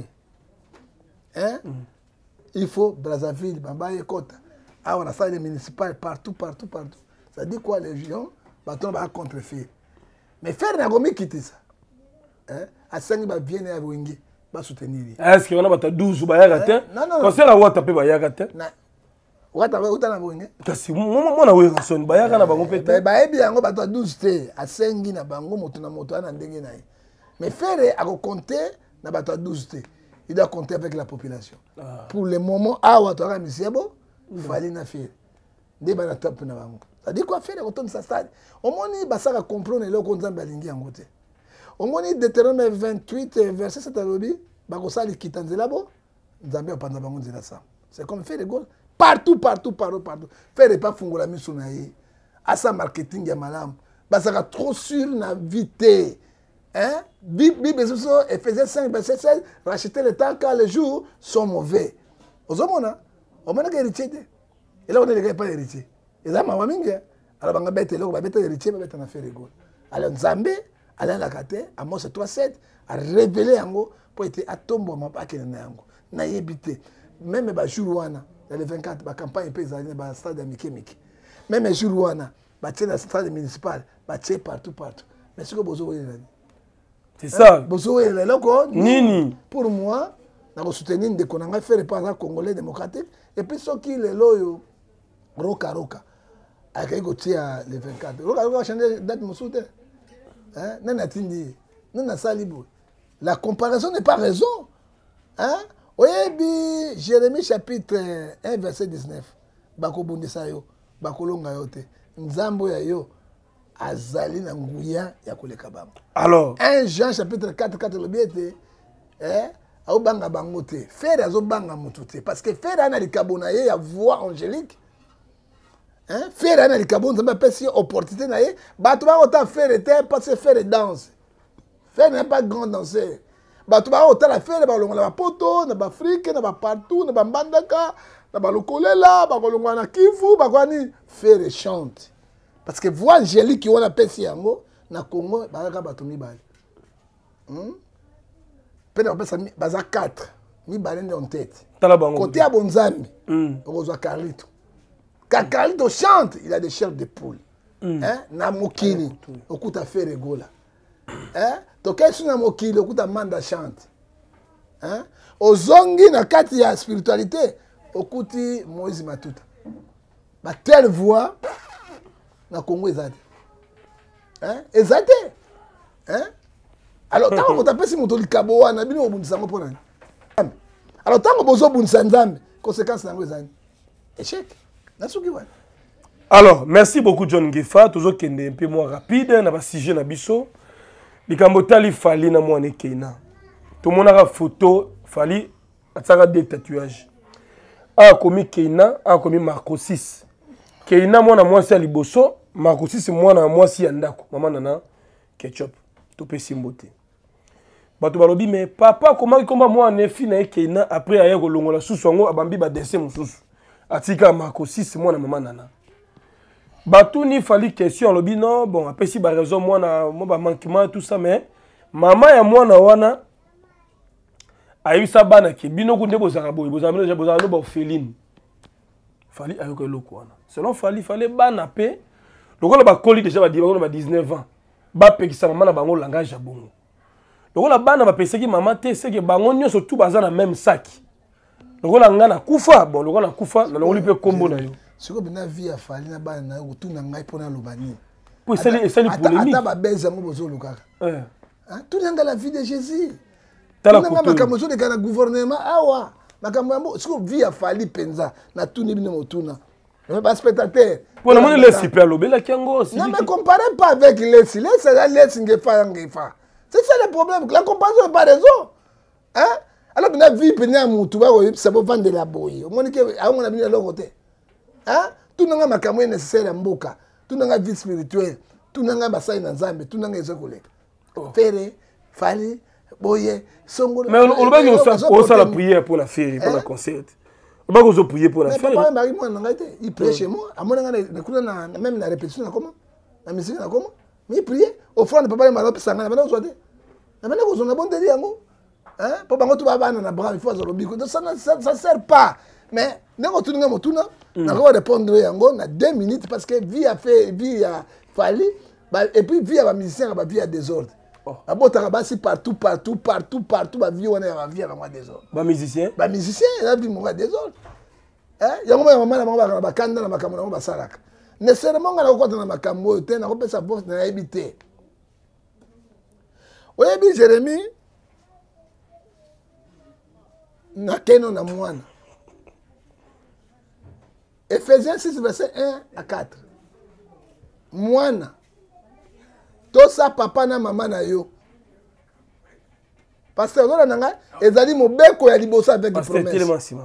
Il faut Brazzaville, Bamba et Kota. Ah on a ça les municipales partout. Ça dit quoi les gens? Baton va contrefaire. Mais faire n'a gomi quitter ça. À 5 ba bien à Wenge ba soutenir. Est-ce que on a bata 12 ba yaka non. Conseil la wata pe ba yaka te. Na wata ba utana Wenge. Kasi mo na we son ba yaka na bango pete. Ba ebi yango bata 12 te à 5 na bango moto na ndenge na. Mais faire à compter na bata 12 te. Il doit compter avec la population. Pour le moment awa to ka misiebo fallait na faire. Deba na top na bango. Ça dit quoi faire autant ça stade. Au moni ba ça comprendre le ko nzamba lingi yango te. Au moins, Deutéronome 28, verset 7 à l'obi, Bakosali Kitanzelabo, Nzambe a pendant bango nzela ça. C'est comme faire des goals. Partout. Faire des pas fungola misunaye. Asa marketing ya malam. Basaka trop sûr na vite. Bible Ephésiens 5, verset 16, racheter le temps car les jours sont mauvais. Ozomona, on m'a dit héritier. Et là, on n'est pas héritier. Et là, ma mamingue, alors on va bête héritier, on va bête en affaire des goals. Alors Nzambe, Alain Lakate, Amos 3.7, a révélé yango pour être atombo ma pa kene yango. Na yebité. Même ba jour wana, dans les 24 ba campagne pe za ba stade Mikemiki. Même jour wana, ba tient na stade municipal, ba tient partout. Mais ce que bozo wele nani. C'est ça. Bozo wele loko nini. Pour moi, na ko soutenir de konanga faire pas congolais démocratique et puis ce qui le loyo roka. Avec go tia les 24. Roka changer date moussoute. La comparaison n'est pas raison. Oyebi Jérémie chapitre 1 verset 19. Bako bundisa yo, bako longa yo te. Nzambo ya yo azali na nguya ya koleka bango. Alors 1 Jean chapitre 4 le biete au banga bango te. Faire azo banga mutu te parce que faire ana likabona ye ya voix angélique. Faire un alikabo nzambe pesi opportunité na ye bato ba ota faire te parce que faire danse faire n'est pas grand danseur bato ba ota la faire ba longola ba poto na ba Afrique na ba partout na ba mbandaka na ba lokolela ba kolongwa na Kivu ba kwani faire chante parce que voix angélique qui wana pesi yango na Congo ba ka bato mibale pena pesa baza 4 mibale en tête côté ya bonzambe okozwa Carlito Kakalito chante, il a des chairs de poule. Na mokili, okuta faire regola. Tokesu na mokili, okuta manda chante. Ozongi na kati ya spiritualité, okuti Moïse Matuta. Ba telle voix na Congo ezate. Ezate. Alors tango motapesi moto likabo wana bino obundisa ngo pona. Alors tango bozo bundisa Nzambe, conséquence nango ezani. Échec. Nasuki wana. Alors, merci beaucoup John Ngefa. Toujours qu'il est un peu moins rapide. On a un sujet na biso. Likambotali fali na mwana Keina. Tout le monde a une photo. Fali a des tatouages. A commis Keina, a commis Marco 6. Keina mwana mwasi ya liboso. Marco 6 mwana mwasi ya ndako. Maman nana ketchup. Tout peut simboter. Bato balobi mais papa comment komba mwana fi na Keina après aya kolongola susu ngo abambi ba dessin mususu. Atika Marco 6 mwana maman nana. Batou ni fali question lobi non bon après si ba raison moi na mo ba manquement tout ça mais maman ya moi na wana ayi sa bana ki bino kunde bozaka boy bozamino je bozalo ba feline fali ayo ko loko wana selon fali bana pe lokola ba koli déjà ba diba ba 19 ans ba pekisa maman na bango langage ya bongo lokola bana ba peseki maman te c'est que bango nyonso tout baza na même sac lokola ngana kufa bon lokola kufa na longoli pe kombo na yo. Si vous avez vie à faire, vous avez tout le monde pour l'Obani. Pour ça, c'est une polémique. Tout le monde a la vie de Jésus. Tout le monde a le gouvernement. Si vous avez vie à faire, tout le monde a pas spectateur. Pour le monde, il super lobé la Kiango. Non, mais comparez pas avec les c'est ça le problème. La comparaison n'est pas raison. Alors que la vie, ça va vendre de la boue. On a mis de l'autre côté. Tout le monde est nécessaire à Mboka, tout le monde vie spirituelle, tout le monde est dans Zambie, tout le monde est collègue. Fere, Fali, Boye, Songo. Mais on va la prière pour la fête, pour la concert. On va prier pour la fête. Mais papa, il prie chez moi. À mon même la répétition, la musique, mais il prie. Au fond, papa, il m'a dit, ça m'a dit, ça m'a dit, bon délire. Papa, tu vas dans la bras, il faut ça ne sert pas. Mais nous allons répondre en 2 minutes parce que vie a fait, vie a fallu, et puis vie a musicien, vie a désordre. Partout, la vie a désordre. Musicien, la vie a désordre. Il y a un moment où on a nécessairement, on a sa force de l'habiter. Oui, Jérémie, na keno na mwana. Ephésiens 6, verset 1 à 4. Mwana. Tosa papa na mama na yo. Pasteur, on a ezali mobeko ya liboso avec des promesses.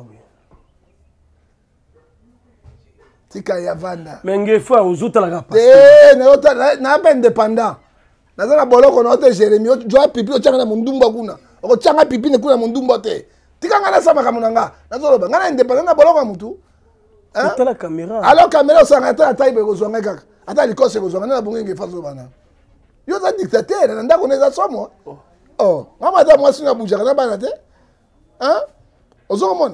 Tika ya vanda. Menge fois ozuta la pasteur. Na pas indépendant. Nazana boloko na ote Jérémie, joa pipi o tchanga na mundumba kuna. O tchanga pipi ne kuna mundumba te. Tika ngana sama kamunanga. Nazoloba ngana indépendant na boloko mutu. C'était la caméra. Alors caméra ça ngata ataïbe ko zonga kaka. Ata likose ko zonga na bungenge faso bana. Yo za dictateur na ndako neza somo. Oh, mama ta mwasi na bujaka na bana te. Hein? Ozomona.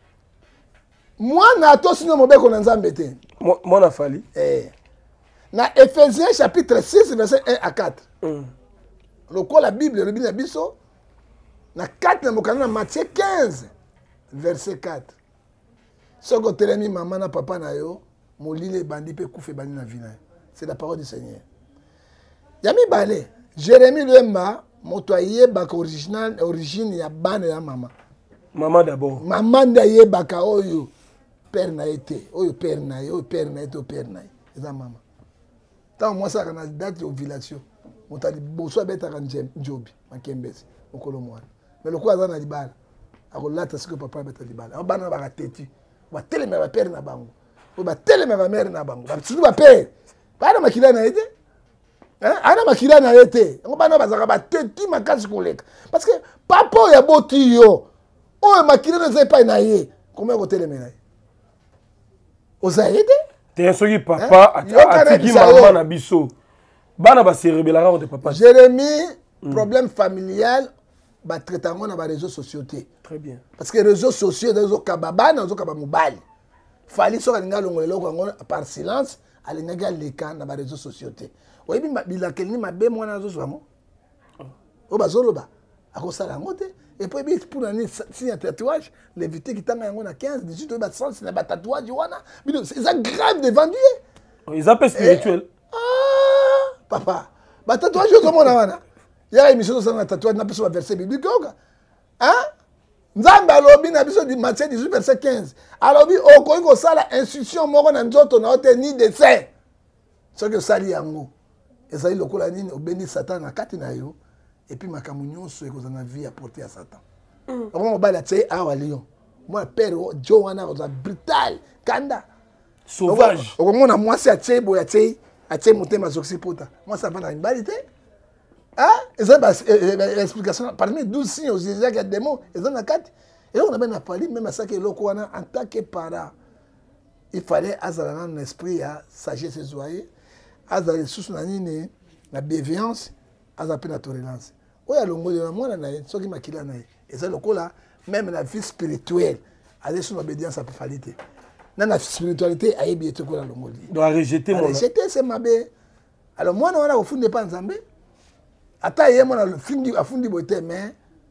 Mwana to sino mobeko na nzambe te. Mwana fali. Na Ephésiens chapitre 6 verset 1 à 4. Le quoi la Bible le bina biso na 4 na mokana na Matthieu 15 verset 4. Soko telemi maman na papa na yo, molile bandi pe koufe bandi na vie na. C'est la parole du Seigneur. Yami balé, Jérémie Lemba, motoye baka original origine ya bana ya maman. Maman d'abord. Maman d'aye baka oyo père na été, oyo père na yo, père na été, père na. Eza maman. Tant moi ça kana date d'ovulation. Motali boso beta kan njobi, makembesi, okolo mwana. Mais le quoi za na libala. Akolata siko papa beta libala. Bana ba teti. Va télémer ma père na bango. Va télémer ma mère na bango. Va tsulu ba père. Bana makila na été. Ana makila na été. Ngo bana bazaka ba teti makasi koleka. Parce que papa ya boti yo. O makila na zai pa na ye. Comment ko télémer na ye? Oza aide? T'es soki papa atiki maman na biso. Bana ba se rebellara contre papa. Jérémie, problème familial. Ba traitement na ba réseaux sociaux. Très bien. Parce que les réseaux sociaux, les réseaux kababana, les réseaux kabamobali. Fali so kalinga longolelo kwa par silence, alinga leka na ba réseaux sociaux. Oui, bila kelni mabe mwana réseaux sociaux. O bazoloba, akosala ngote et puis pour nani si un tatouage, l'éviter qui tanga yango na 15, 18 ba sens na ba tatouage wana. C'est ça grave devant Dieu. Ils appellent spirituel. Papa, ba tatouage yo komona wana. Ya émission ça na tatouage na peso verset biblique. Hein? Nzambe alobi na biso di Matthieu 18 verset 15. Alobi okoki kosala institution moko na nzoto na ote ni dessin. Soki osali yango ezali lokola nini obendi Satan na kati na yo et puis makambo nyonso ekozala na vie apporter à Satan. Omo mobali atie awa lion. Moi père Joe wana oza brutal kanda sauvage. Okomona mwasi atie boya atie motema zoksi pota. Moi ça va na mbali te. Ah, explication parmi 12 signes aux Isaac il y a des mots et dans la carte et là on a bien parlé même à ça que l'okwana en tant que parent il fallait azala un esprit à sagesse zoyer azala sous na nini la bienveillance azala pe na tolérance oya longo na mwana na so ki makila na et ça lokola même la vie spirituelle aller sous l'obéissance à parfalité dans la spiritualité ayebi etoko la longo doit rejeter mon rejeter c'est mabe alors moi on a au fond de pas nzambe ata ye mona le afundi bote mais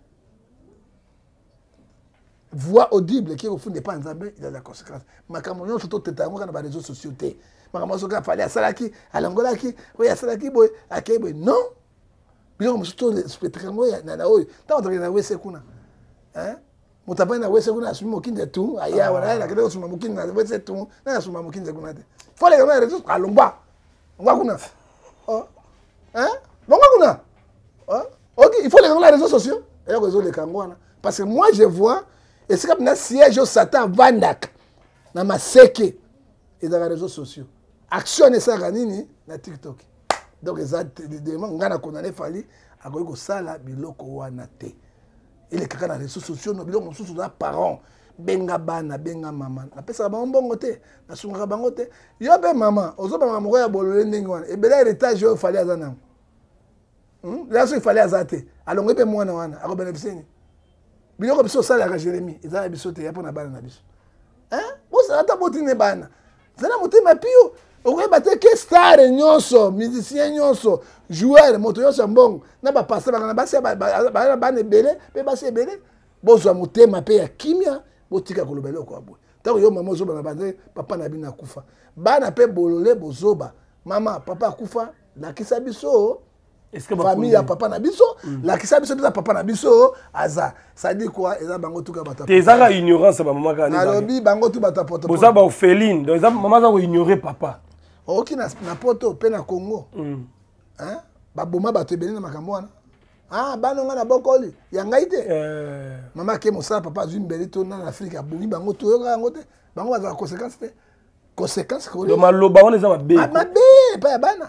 voix audible qui au fond de pas nzambe il a la conséquence makambo nyonso to tetango kana ba réseaux sociaux te makambo soka fallait asalaki alangolaki oya asalaki boy akeboy non bilo msuto spectacle ya na oyo ta on na wese kuna hein mutapana na wese kuna asumi mokinde tu aya wana na kile suma mokinde na wese tu na suma mokinde kuna te fallait kana réseaux alomba ngwa kuna oh hein ngwa kuna ok, il faut les réseaux sociaux. Et les réseaux parce que moi je vois, et c'est comme un siège au Satan Vandak, dans ma seke, et dans les réseaux sociaux. Action et ça, na TikTok. Donc, les gens qui ont condamné Fali, à quoi que ça, la biloko wana te. Et les cas dans les réseaux sociaux, nos biloko sont des parents. Benga bana, benga maman. Na pesa ba mbongo te, na sunga bango te. Yo be maman, ozo ba maman ya bolole ndenge wana. Et bela héritage yo Fali azana. Là, il fallait azate. Alors, on moi wana, à bénéficier. Biloko biso sala ka Jérémie, ezala biso te ya pona bana na biso. Hein? Bo ça ta botine bana. Zana motema pio. Okoye bate ke star nyonso, musicien nyonso, joueur moto nyonso mbongo. Na ba passer ba na basi ba bana ebele, pe basi ebele. Bo zo motema pe ya kimia, botika kolobela ko abo. Tango yo mama zo bana bande papa na bina kufa. Bana pe bolole bozoba. Mama papa kufa, la kisa biso. Est-ce que famille ya papa na biso la kisa biso bisa papa na biso aza ça dit quoi eza bango tuka bata tes anga ignorance ba mama ka ni alobi bango tu bata poto boza ba orpheline donc eza mama za ko ignorer papa oki na poto pe na Congo hein ba boma bato ebele na makambo wana ah bano nga na bokoli ya ngai te mama ke mosala papa azwi mbeli to na Afrique abomi bango to yo nga ngote bango baza conséquence te conséquence ko do maloba wana eza mabe mabe pa ya bana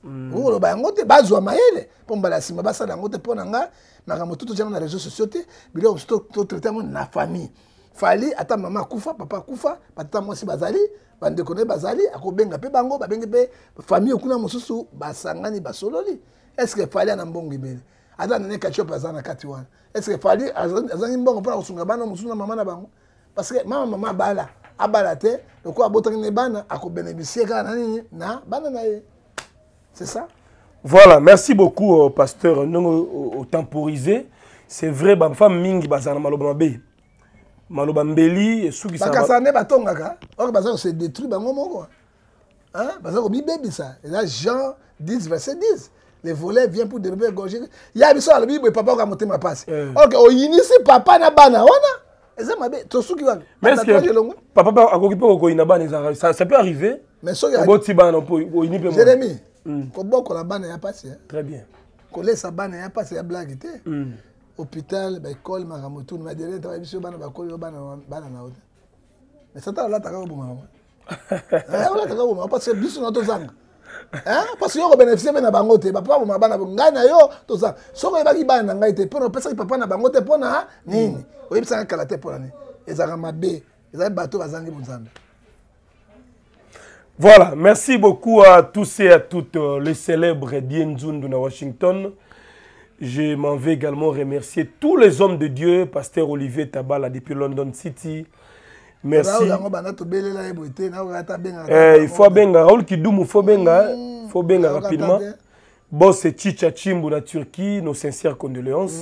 Ou ba ngote bazwa maele pour mbala sima basa na ngote pona nga makambo tutu jana na réseaux sociaux te bilo to traiter na famille fali ata mama kufa papa kufa pata mwasi bazali bande kone bazali akobenga pe bango babenge pe famille okuna mosusu basangani basololi est-ce que fali na mbongo ibele ata na neka chop azana kati wana est-ce que fali azangi mbongo pona kusunga bana mosusu na mama na bango parce que mama bala abala te ko abotaki ne bana akobénéficier kana nini na bana na ye. C'est ça? Voilà, merci beaucoup, pasteur. Nous temporisé. C'est vrai, ma femme mingi bazana maloba mabe. Maloba mbeli et sou qui ça. Bakasane batongaka. Or bazana se détruit bango moko. Hein? Bazana bi baby ça. Et là Jean 10 verset 10. Les volets viennent pour dérober gorger. Il y a biso la Bible papa ka monter ma passe. OK, o initie papa na bana wana. Eza mabe to sou ki wana. Mais est-ce que papa a occupé ko ina bana ça peut arriver? Mais so ya. Boti bana po inipe. Jérémie. Koboko la bana ya passe. Très bien. Kolesa bana ya passe ya blague te. Hôpital, ba école maramoto na délai travail biso bana ba kolo bana na hote. Mais ça ta la ta ko boma. Wala ta ko boma parce que biso na to zanga. Hein? Parce que yo bénéficier na bango te, papa boma bana ngai na yo to zanga. Soko ebaki bana na ngai te, pour pesa ki papa na bango te pona nini? Oyebisa kala te pona nini? Ezaka mabe, ezali bato bazangi bonzambe. Voilà, merci beaucoup à tous et à toutes les célèbres Dienzundu na Washington. Je m'en vais également remercier tous les hommes de Dieu, pasteur Olivier Tabala depuis London City. Merci. Il faut benga Raoul Kidoumou, il faut benga rapidement. Boss c'est Chicha Chimbu na Turquie, nos sincères condoléances.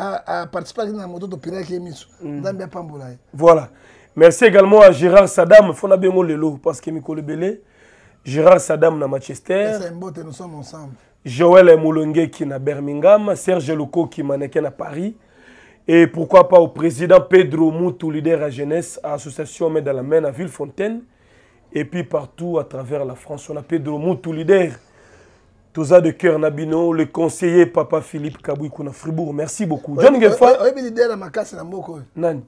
Voilà. Merci également à Gérard Saddam, Fona Bengo Lelo, parce que Miko Lebele. Gérard Saddam na Manchester. Nous sommes ensemble. Joël Moulongue qui na Birmingham. Serge Luko qui mannequin à Paris. Et pourquoi pas au président Pedro Moutou, leader à jeunesse, à l'association Main dans la Main à Villefontaine. Et puis partout à travers la France, on a Pedro Moutou, leader. Toza de cœur Nabino, le conseiller Papa Philippe Kabouy Kuna Fribourg. Merci beaucoup. John Gefa. Oui, leader à Makasi Namboko. Nani?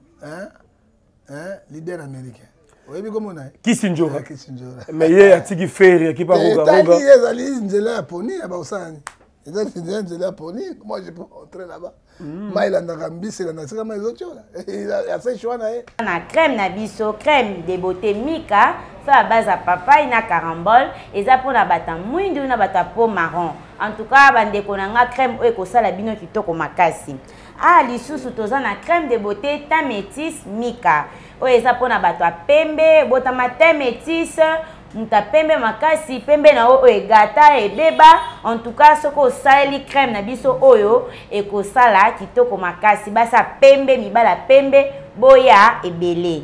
Leader américain. Oui, comment on a? Kissinger. Kissinger. Mais il y a Tigi Ferry qui parle au Garoga. Il y a Nzela Poni, à Bausani. Il y a Nzela Poni. Moi, je peux entrer là-bas. Maïla Nagambi, c'est la nation, mais les autres, il a fait choix. La crème Nabiso, crème de beauté Mika, fait à base à papa, il y a carambole, et ça pour la bata mouinde, il y a peau marron. En tout cas, bande konanga crème ou ça la bino qui toko makasi. Ah, lisusu toza na crème de beauté ta métis Mika. O eza pour na bata pembe, bota matin métis. Muta pembe makasi pembe na o egata ebeba en tout cas soko sali crème na biso oyo ekosala kitoko makasi basa pembe mibala pembe boya ebele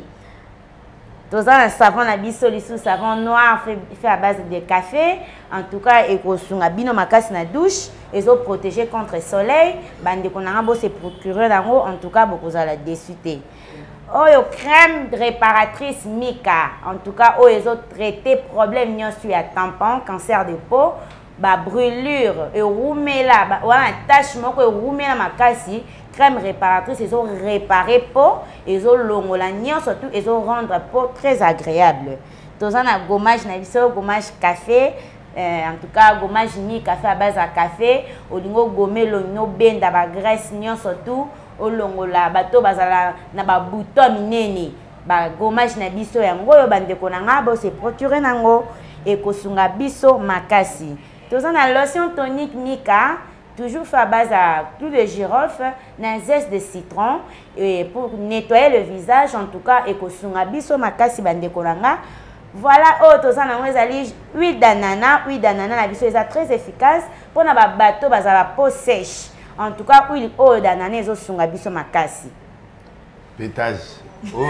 toza na savon na biso lisu savon noir fait à base de café en tout cas ekosunga bino makasi na douche ezo protéger contre soleil bande konanga bo se procurer nango en tout cas bokozala déçuté. Oyo crème réparatrice Mika, en tout cas, ils ont traité problème sur à tampon, cancer de peau, ba brûlure, et roumela, voilà tache moko et roumela makasi, crème réparatrice, ils ont réparé peau, ils ont longola surtout ils ont rendre peau très agréable. Tous on a gommage na biso, gommage café, en tout cas gommage ni café à base à café, au lingo gommer l'oignon benda ba graisse surtout. Olongola bato bazala na ba bouton minene ba gommage na biso yango yo bande konanga bo se procurer nango et kosunga biso makasi. Toza na lotion tonique Mika toujours fait à base à clou de girofle na zeste de citron et pour nettoyer le visage en tout cas et kosunga biso makasi bande konanga. Voilà, oh, toza na ngezali huile d'ananas na biso est très efficace pour na ba bato bazala peau sèche. En tout cas, huile eau d'ananas au sunga biso makasi. Pétage. Oh,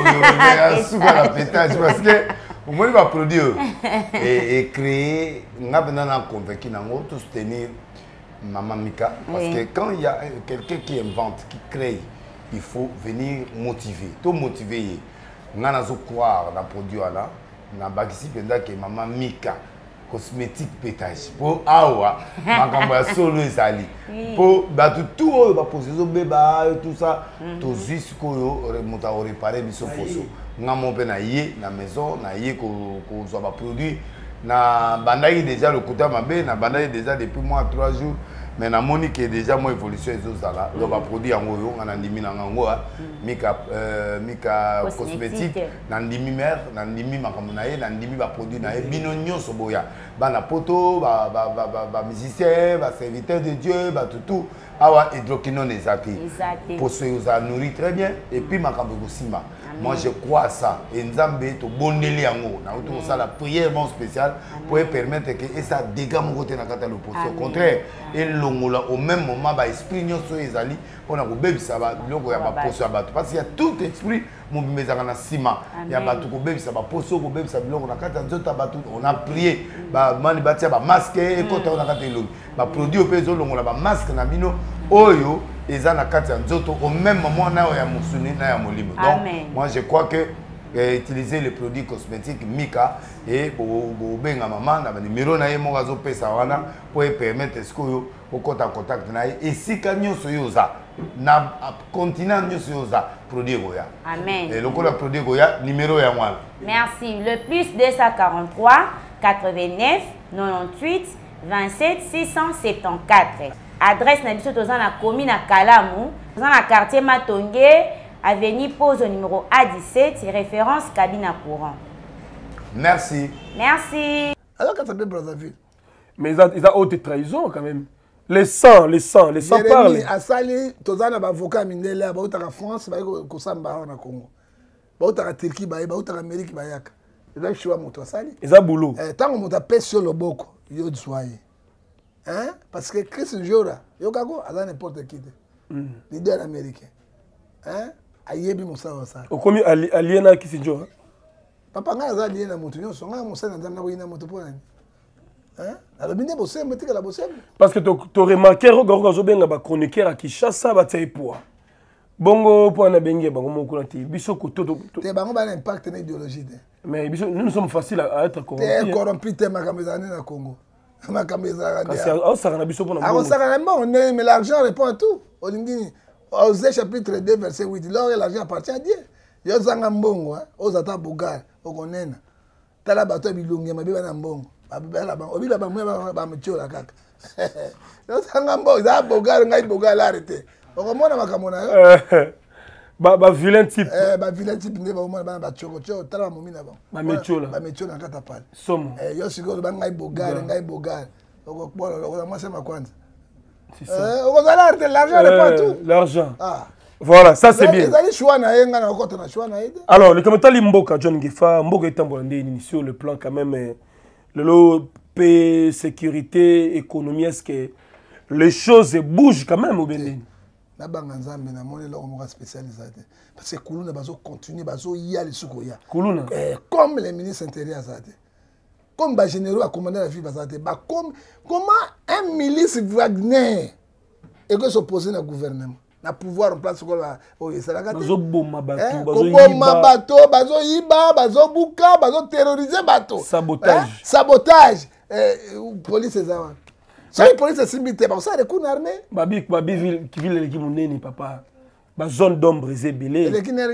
la pétage parce que au moins il va produire et créer. On a besoin convaincu de soutenir Maman Mika parce que quand il y a quelqu'un qui invente, qui crée, il faut venir motiver. Tout motiver. On a croire dans le produit là. On a bakisi pendant que Maman Mika cosmétique pétage pour awa makamba solo ezali pour batu tout oyo ba poser beba tout ça to juste koyo remonta o réparer biso poso ngamo pe na ye na maison na ye ko zo ba produit na bandaki déjà le côté mabe na bandaki déjà depuis moi 3 jours mais na monique déjà moi évolution ezozala do ba produit yango yo ngana ndimi na ngango Mika cosmétique na ndimi mère na ndimi makambo na ye na ndimi ba produit na ye bino nyonso boya bana poto ba musicien ba serviteur de Dieu ba tout awa hydroquinone ezaki pour se ça nourrit très bien et puis makambo kosima. Moi je crois à ça et nzambe to bondeli yango na auto ça la prière bon spéciale pour permettre que et ça dégâts mon côté na kata le poste au contraire et longola au même moment ba esprit nyonso ezali pona ko bebisa ba biloko ya ba poso ya bato parce qu'il y a tout esprit mon bezaka na sima ya bato ko bebisa ba poso ko bebisa biloko na kata nzota bato on a prié ba mani batia ba masque et kota na kata elongi ba produit au peso longola ba masque na bino oyo eza na kati ya nzoto au même moment na ya musuni na ya molimo. Donc moi je crois que utiliser les produits cosmétiques Mika et pour benga maman na numéro na ye mo gazo pesa wana pour permettre ce que au contact na et si kanyo soyoza na continent nyo soyoza produit goya. Amen. Et le produit goya numéro ya moi. Merci. Le plus 243 89 98 27 674. Adresse na biso toza na commune na Kalamu, toza na quartier Matonge, avenue Pose au numéro A17, référence cabine à courant. Merci. Merci. Alors quand ça fait Brazzaville. Mais ils ont haute trahison quand même. Les sangs parlent. À Sali, toza na avocat mindele, ba utaka France, ba ko samba na Congo. Ba utaka Turquie, ba utaka Amérique ba yaka. Eza choix moto Sali. Eza boulot. Tant on t'a pèse sur le boko, yo de soigner. Hein? Parce que Chris Njora, Yokago, a n'importe qui. Leader américain. Hein? Ayebi Moussa ça. Au combien aliena qui se joue? Papa nga za aliena motunyo, songa Moussa na nzamna ko ina moto pona. Hein? Alors bine bosse mbetika la bosse. Parce que tu remarqué Rogo Zobenga ba chroniqueur à Kinshasa ba tsaipua. Bongo pour un bengue bango moko ti biso ko to. Te bango ba impact na idéologie te. Mais biso nous sommes faciles à être corrompus. Te corrompu te makamezana na Congo. Makamezana. Parce que ça na biso pour na. Ah ça na bon, mais l'argent répond à tout. Olingini Osée chapitre 2 verset 8. L'or et l'argent appartient à Dieu. Yo zanga mbongo ozata bogar okonena. Tala bato bilungi mabiba na mbongo. Babela ba obila ba mwe ba mchola kaka. Yo zanga mbongo za bogar ngai bogar arrêté. Okomona makamona yo. Ba vilain type. Ba vilain type ne ba omona ba choko choko tala momi na ba. Ba mechola. Ba mechola kata pale. Somo. Yo sigolo ba ngai bogar. Okopolo lokona mwasema kwanza. C'est ça. L'argent n'est pas tout. L'argent. Ah. Voilà, ça c'est bien. Alors, le commentaire Mboka, John Gefa, Mboka est en sur le plan quand même, le paix, sécurité, économie, est-ce que les choses bougent quand même au Bénin? Parce que Koulouna va continuer, va y aller sur Koya. Koulouna. Comme les ministres intérieurs, comme les généraux à commander la vie, comment un milice Wagner et que s'opposer au gouvernement? Na pouvoir en place quoi ça la bazo bomba bato bazo yiba bazo buka bazo terroriser bato sabotage police ezawa so police simbite ba ça de coup armée babi ville qui munene papa ba zone d'ombre zebelé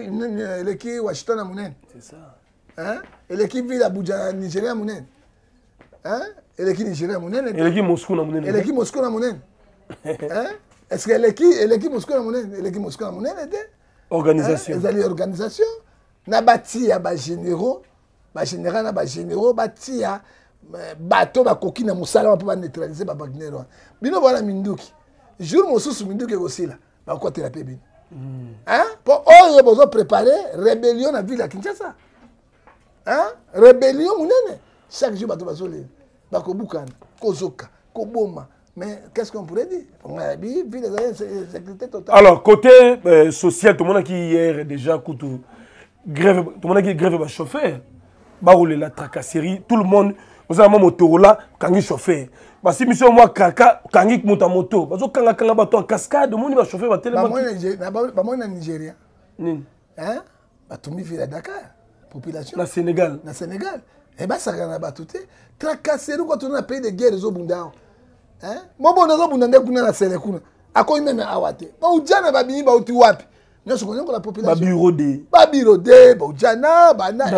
le qui Washington munene c'est ça hein et le qui ville Abuja Nigeria munene hein et le qui Nigeria munene et le qui Moscou na munene et le qui Moscou na munene hein. Est-ce que l'équipe Moscou a monnaie organisation. Les organisations. Na bati ya ba généraux, na ba généraux bati ya bateau ba koki na musala pour neutraliser ba Wagner. Bino bana minduki. Jour mosusu minduki aussi là. Ba ko télé bino. Hein? Pour oyo bozo préparer rébellion na ville ya Kinshasa. Hein? Rébellion munene. Chaque jour bato bazole. Ba ko bukana, kozoka, koboma. Mais qu'est-ce qu'on pourrait dire? On a dit, sécurité totale. Alors, côté social, tout le monde qui hier déjà grève, tout le monde qui grève chauffeur, baroule la tracasserie, tout le monde, vous avez un moto là, quand il chauffeur. Parce que monsieur moi kaka, quand il monte en moto, parce que quand il bateau en cascade, le monde va chauffer, va tellement. Pas moi en Nigeria. Hein? Bah tout le monde à Dakar, population. Na Sénégal. Na Sénégal. Et bah ça n'a pas tout. Tracasserie quand on a pays de guerre, les Obundao. Hein? Moi bon nazo bundande kuna na sele kuna. Ako même awate. Ba ujana ba bini ba uti wapi. Nyoso ko la population. Ba birode, ba ujana, ba na.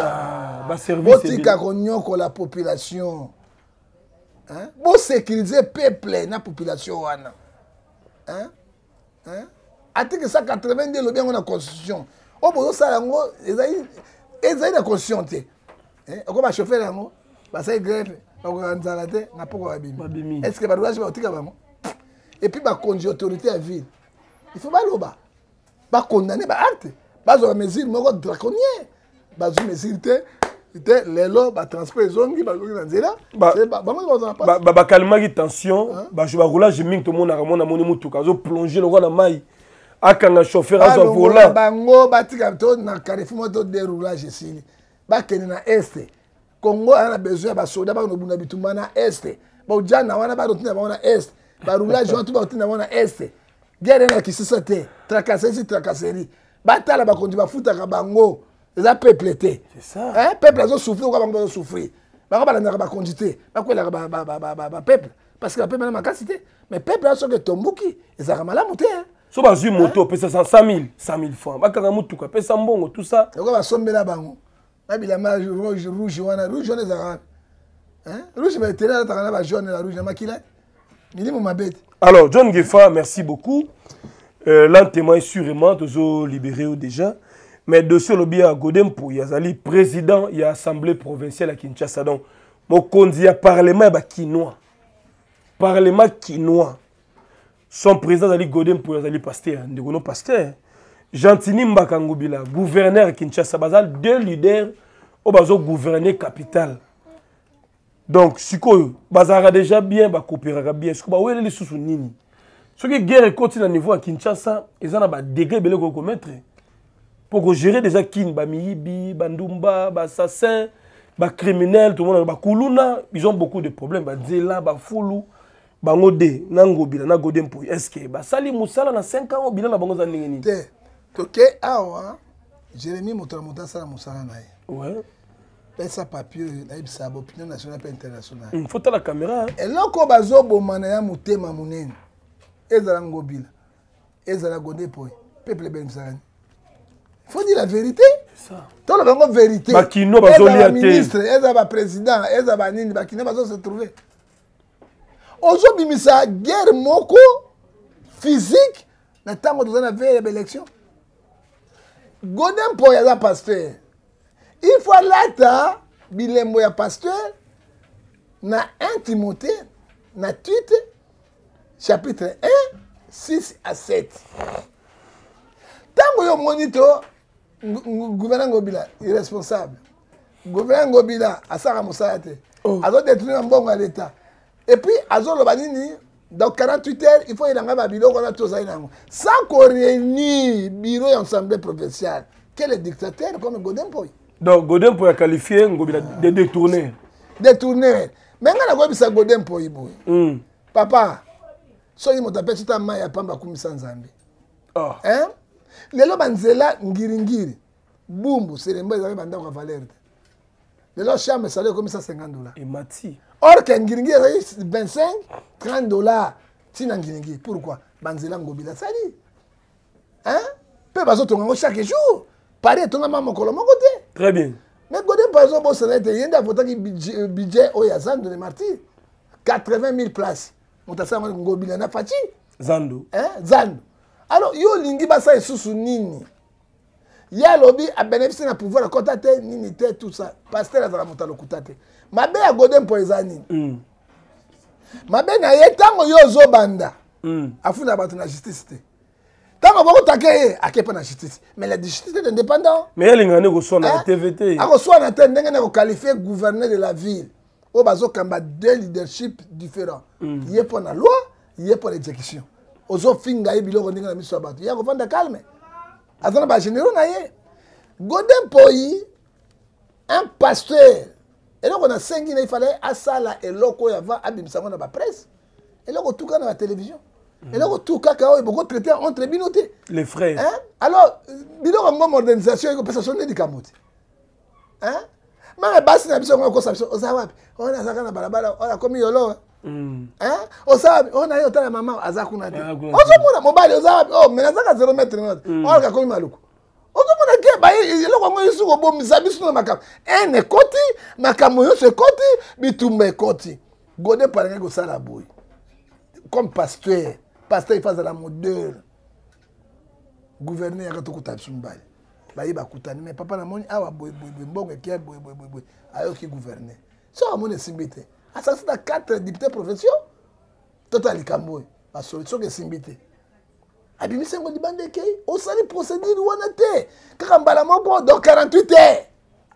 Ba service. Botika ko nyoko la population. Hein? Bo sécuriser peuple na population wana. Hein? Hein? Article 182 le bien on a constitution. O bo sala ngo ezai na constitution te. Hein? Ako ba chauffeur yango. Ba sai grève. Est-ce que roulage va et puis les autorités à ville il faut pas condamner ba acte ba mesure moko draconienne ba mesure les lois ba transport zongi ba na nzela ba calmer la tension ba je ba roulage mingi tout monde na moni mutuka zo plonger le roi na mai akanga chauffeur azo volant bango batika to na carrefour moto de roulage ici ba kene na est Congo a besoin de soda ba no buna bitumba na est ba ujana wana ba rotina ba na est ba roulage watu ba rotina ba na est guerre na kisisa te tracasserie ba tala ba kondi ba futa ka bango eza peuple te c'est ça hein peuple azo souffrir ko bango souffrir ba ko ba na ba kondité ba ko la ba peuple parce que la peuple na makasité mais peuple aso ke tombuki eza kamala muté so ba zui moto pesa 100 000 francs ba kanga mutuka pesa mbongo tout ça ko ba sombela bango Nabilama rouge wana rouge wana zara hein rouge mais tena ta ba jaune la rouge makila ni mo mabete. Alors John Gefa, merci beaucoup. Lentement et sûrement toujours libéré déjà mais dossier le bien à Godempo yazali président il y a assemblée provinciale à Kinshasa donc mokonzi ya parlement ba kinois son président ali Godempo yazali pasteur ndekono pasteur Gentini Mbakangubila, gouverneur Kinshasa, bazal deux leaders au bazo gouverner capitale. Donc, si quoi, bazara déjà bien, ba coopérera bien. Ce que ba oué les sous nini. Ce que guerre continue à niveau à Kinshasa, ils en a ba degré belé ko commettre. Pour gérer déjà kin ba miyibi, bandumba, ba assassin, ba criminel, tout le monde ba kuluna, ils ont beaucoup de problèmes, ba zela, ba foulou, bango de nangobila na Godin Mpoyi est-ce que basali musala na 5 ans obila na bango za ndenge nini te toke awa Jérémy moto monta sala musala na ye ouais pesa papier na ibisa opinion nationale pe internationale faut la caméra eloko bazoboma na ya motema munene ezala ngobila ezala Godin Mpoyi peuple benisani faut dire la vérité ça tout le bango vérité bakino bazolia te ministre ezala président ezala nini bakino bazo se trouver ozobimisa guerre moko physique na tango tozana veille ya élection Godin Mpoyi aza pasteur il faut lata bilembo ya pasteur na 1 Timothée na Tite chapitre 1 6 à 7 tango yo monito gouverneur Ngobila irresponsable gouverneur Ngobila asaka mosala te azo détruire mbongo à l'état et puis azo loba nini dans 48 heures il faut ilanga ba biloko na tozali nango sans qu'on réunisse bureau et assemblée provinciale quel est dictateur comme Godin Mpoyi donc Godin Mpoyi a qualifié Ngobila de détourner mais ngana ko bisa Godin Mpoyi boy papa soki moto apesi ta mai ya pamba kumisa nzambe hein lelo banzela ngiringiri bumbu seremba ezali bandako ya valeur te lelo chambre salaire komisa $50 et mati or que ngiringiri ezali 25-30 tina ngiringiri pourquoi banzela Ngobila sali hein pe bazotonga ngo chaque jour pari etongama mokolo moko te très bien mais Godin Mpoyi azobosana ete yende avotaki budget oyo ya Zando de Martyr 80 000 places moto asala Ngobila na faci Zando Zando alors yo lingi basa esusu nini ya lobi a bénéficier na pouvoir akota te nini te tout ça pasteur azala moto alokuta te mabe ya Godin Mpoyi eza nini mabe na ye ntango yo ozobanda afuna bato na justice te ntango bakotake ye akepa na justice mais la justice est indépendant mais elingane koswa na TVT akoswa na te ndenge na koqualifier gouverneur de la ville oyo bazokamba deux leadership différents ye mpo na loi ye mpo na exécution ozofinga ye biloko ndenge na miso ya bato ye akovanda calme aza na bagénéraux na ye Godin Mpoyi un pasteur eloko na sengi na ifale asala eloko oyo ava abimisa ngo na bapresse eloko tuka na batélévision eloko tukaka oyo bokotraite entre bino te les frères alors biloko ngo modernisation ekopesa so nde likambo te mame basi na biso ngo okosa biso oza wapi oyo azaka na balabala oyo akomi yolo oza wapi oyo na ye otala mama aza kuna te ozomona mobali oza wapi o me nazaka 0 mètre oyo kakomi maluku ozomona ke baye eloko ngo yesu kobomisa biso na makambo ene ekoti makambo nyonso ekoti bitumba ekoti Godin Mpoyi alingi kosala boye comme pasteur il faut la modèle gouverneur yaka tokuta biso mibali baye bakutani mais papa na moni awa boye mbongo ekia boye ayoki gouverneur so amoni esimbi te asasi na 4 députés provinciaux total likambo oyo basolution ke esimbi te abimisi yango libanda ekei osali procédure wana te kaka mbala moko dans 48 heures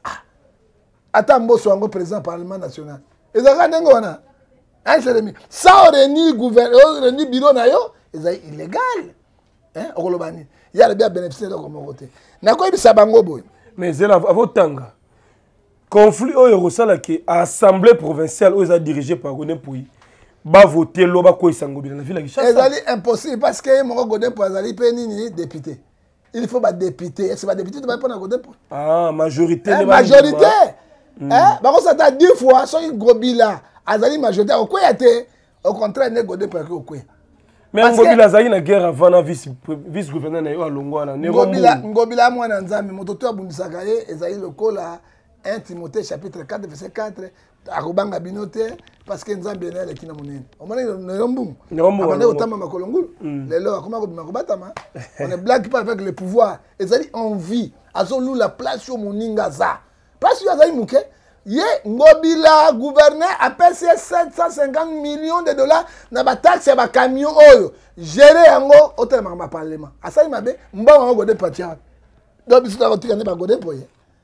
ata mboso yango président parlement national ezalaka ndenge wana Jérémy ça réunit gouverneur réunit bureau na yo ezali illégal okoloba nini ya le bien bénéficier de comme côté na ko ibisa bango boy mais zela avotanga conflit oyo rosala ki assemblée provinciale oyo eza dirigée par Godin Mpoyi ba voter lo ba ko Ngobila na ville Kinshasa ezali impossible parce que mon Godin Mpoyi ezali pe nini député il faut ba député est-ce ba député ba na Godin Mpoyi majorité majorité ba ko ça 10 fois so Ngobila azali majorité okoya te au contraire ne Godin Mpoyi okoya mais Ngobila azali na guerre avant na vice gouverneur na yo alongwa na Ngobila mwana nzambe moto to abundisaka ye ezali lokola 1 Timothée chapitre 4 verset 4 akobanga bino te parce que nzambe na eleki na monene omona nerombu abande otama makolo ngulu lelo akoma kobima kobatama on est blague pas avec le pouvoir ezali envie azolu la place yo moninga za place yo azali muke ye Ngobila gouverneur apesi 750 millions de dollars na bataxe ya bacamion oyo gérer yango otelemaka baparlement asali mabe mbongo yango Godin Mpoyi tia do biso takotika nde Godin Mpoyi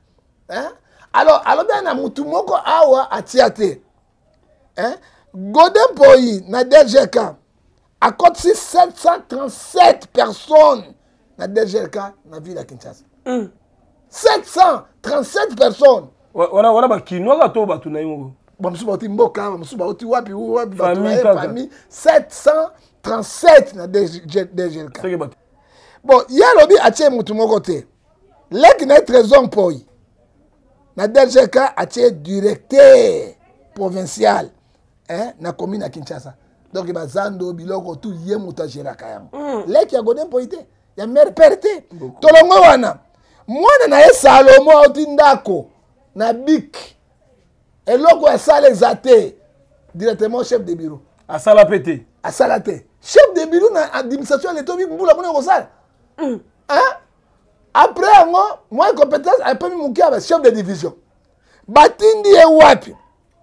alors bien na mutu moko awa atia te Godin Mpoyi na DGK akotisi 737 personnes na DGK na ville ya Kinshasa 737 personnes wana bakinoaka to bato na yo bamosusu bauti mboka bamosusu bauti wapi famille 737 na DGLK. Bon ya lobi atie mutu moko te leki na trésor mpoi na DGLK atie directeur provincial na commune ya Kinshasa. Donc bazando biloko tu ye mutu agéraka yango leki ya godin mpoi te ya maire père te tolongo wana mwana na ye Salomo auti ndako na bik eloko asala exate directement chef de bureau asala pété asala te chef de bureau na administration l'état mbula mona kosala après yango moi compétence après muki ya chef de division batindi ye wapi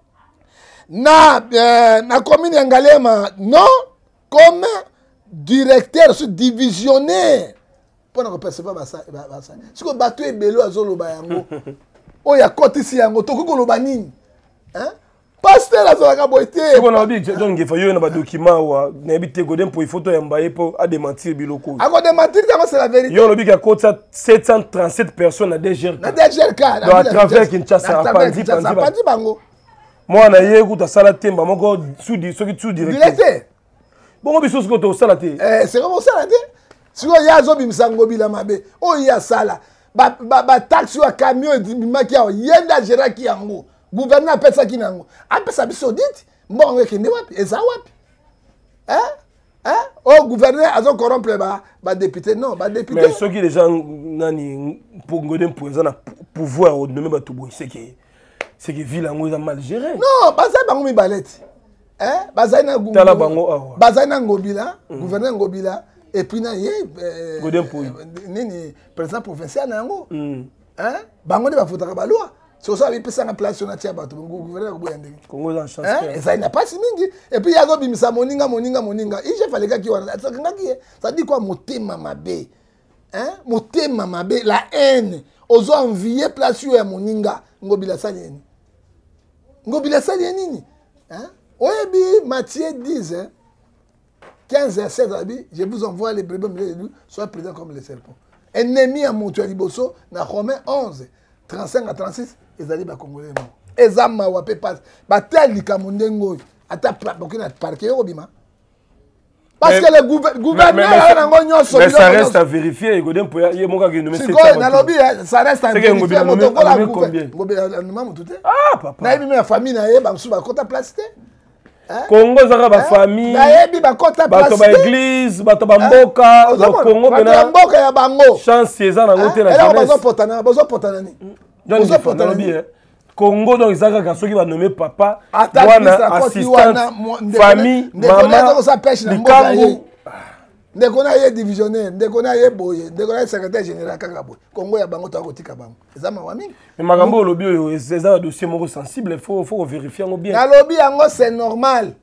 na commune ya Ngalema non comme directeur sur divisionnaire pour ne percevoir basa ce que bato ebelo azoloba yango oya kotisi yango tokoloba nini pasteur azolaka boite on a dit donc il faut y avoir document wa na bité godem pour photo ya mbaye pour a démentir biloko a démentir c'est la vérité yo lobi ka kota 737 personnes na DGLK donc à travers Kinshasa apandi bango moi na ye kuta sala temba moko soki sous directeur bon biso ce que to sala te c'est comme ça te si on ya zo bimisa ngobila mabe o ya sala ba taxi wa camion bimaki ya yenda geraki yango gouverneur pesa kinango apesa biso dit mbongo kende wapi eza wapi o gouverneur azo corrompre ba député non ba député mais ceux qui les gens nani pour godem pour ça na pouvoir de nommer batubo c'est que ville en est mal gérée non baza bango mi baleti baza na tala bango awa baza na ngobila gouverneur ngobila et puis na ye godem pour nini président provincial na yango bango ne bafutaka ba loi so ça bipesa na place na tia bato gouverneur boya ndenge Congo en chance ça n'a pas si mingi et puis yazo bimisa moninga il fallait ka ki wana ça dit quoi motema mabe motema mabe la haine ozo envier place ya moninga ngobila salieni nini oyebi Matthieu 10 15 et 16 je vous envoie les brebis milieu de lui sois prudent comme les serpents ennemi à mon liboso na Romains 11 35 à 36 ezali ba congolais mo ezama wa pe passe ba telika mondengo ata bokina parquet obima parce que le gouverneur nango nyoso mais ça reste à vérifier godem pour ye moka ki nommer c'est na lobby ça reste à vérifier moto ko la combien maman tout papa na yebi ma famille na ye ba msu ba kota place te Congo zaka ba famille na yebi ba kota place bato ba église bato ba mboka le Congo bena mboka ya bango chance eza na ngote na jeunesse bozo potana ni bozo potana bien Congo donc ils ont qui va nommer papa wana assistant famille maman likango ndeko na ye divisionnaire ndeko na ye boye ndeko na ye secrétaire général kaka boye Congo ya bango to akotika bango ezama wa mingi mais makambo lobi oyo eza dossier moko sensible faut vérifier ngo bien na lobi yango c'est normal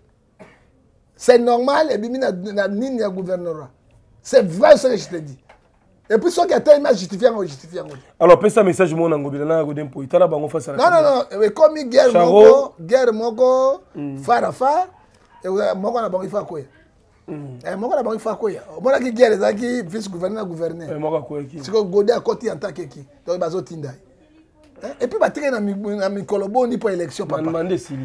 et bimi na nini ya gouvernement c'est vrai ce que je te dis et puis ceux qui ont tellement justifié. Alors, pèse un message mon angobila na godem po itala bango face à la non comme guerre moko farafa et moko na bango ifa koya moko na bango ifa koya mona ki guerre ezaki vice gouverneur moko koya ki siko godi akoti en tant que qui donc bazo tinda et puis batike na mikolo boni pour élection papa mande sili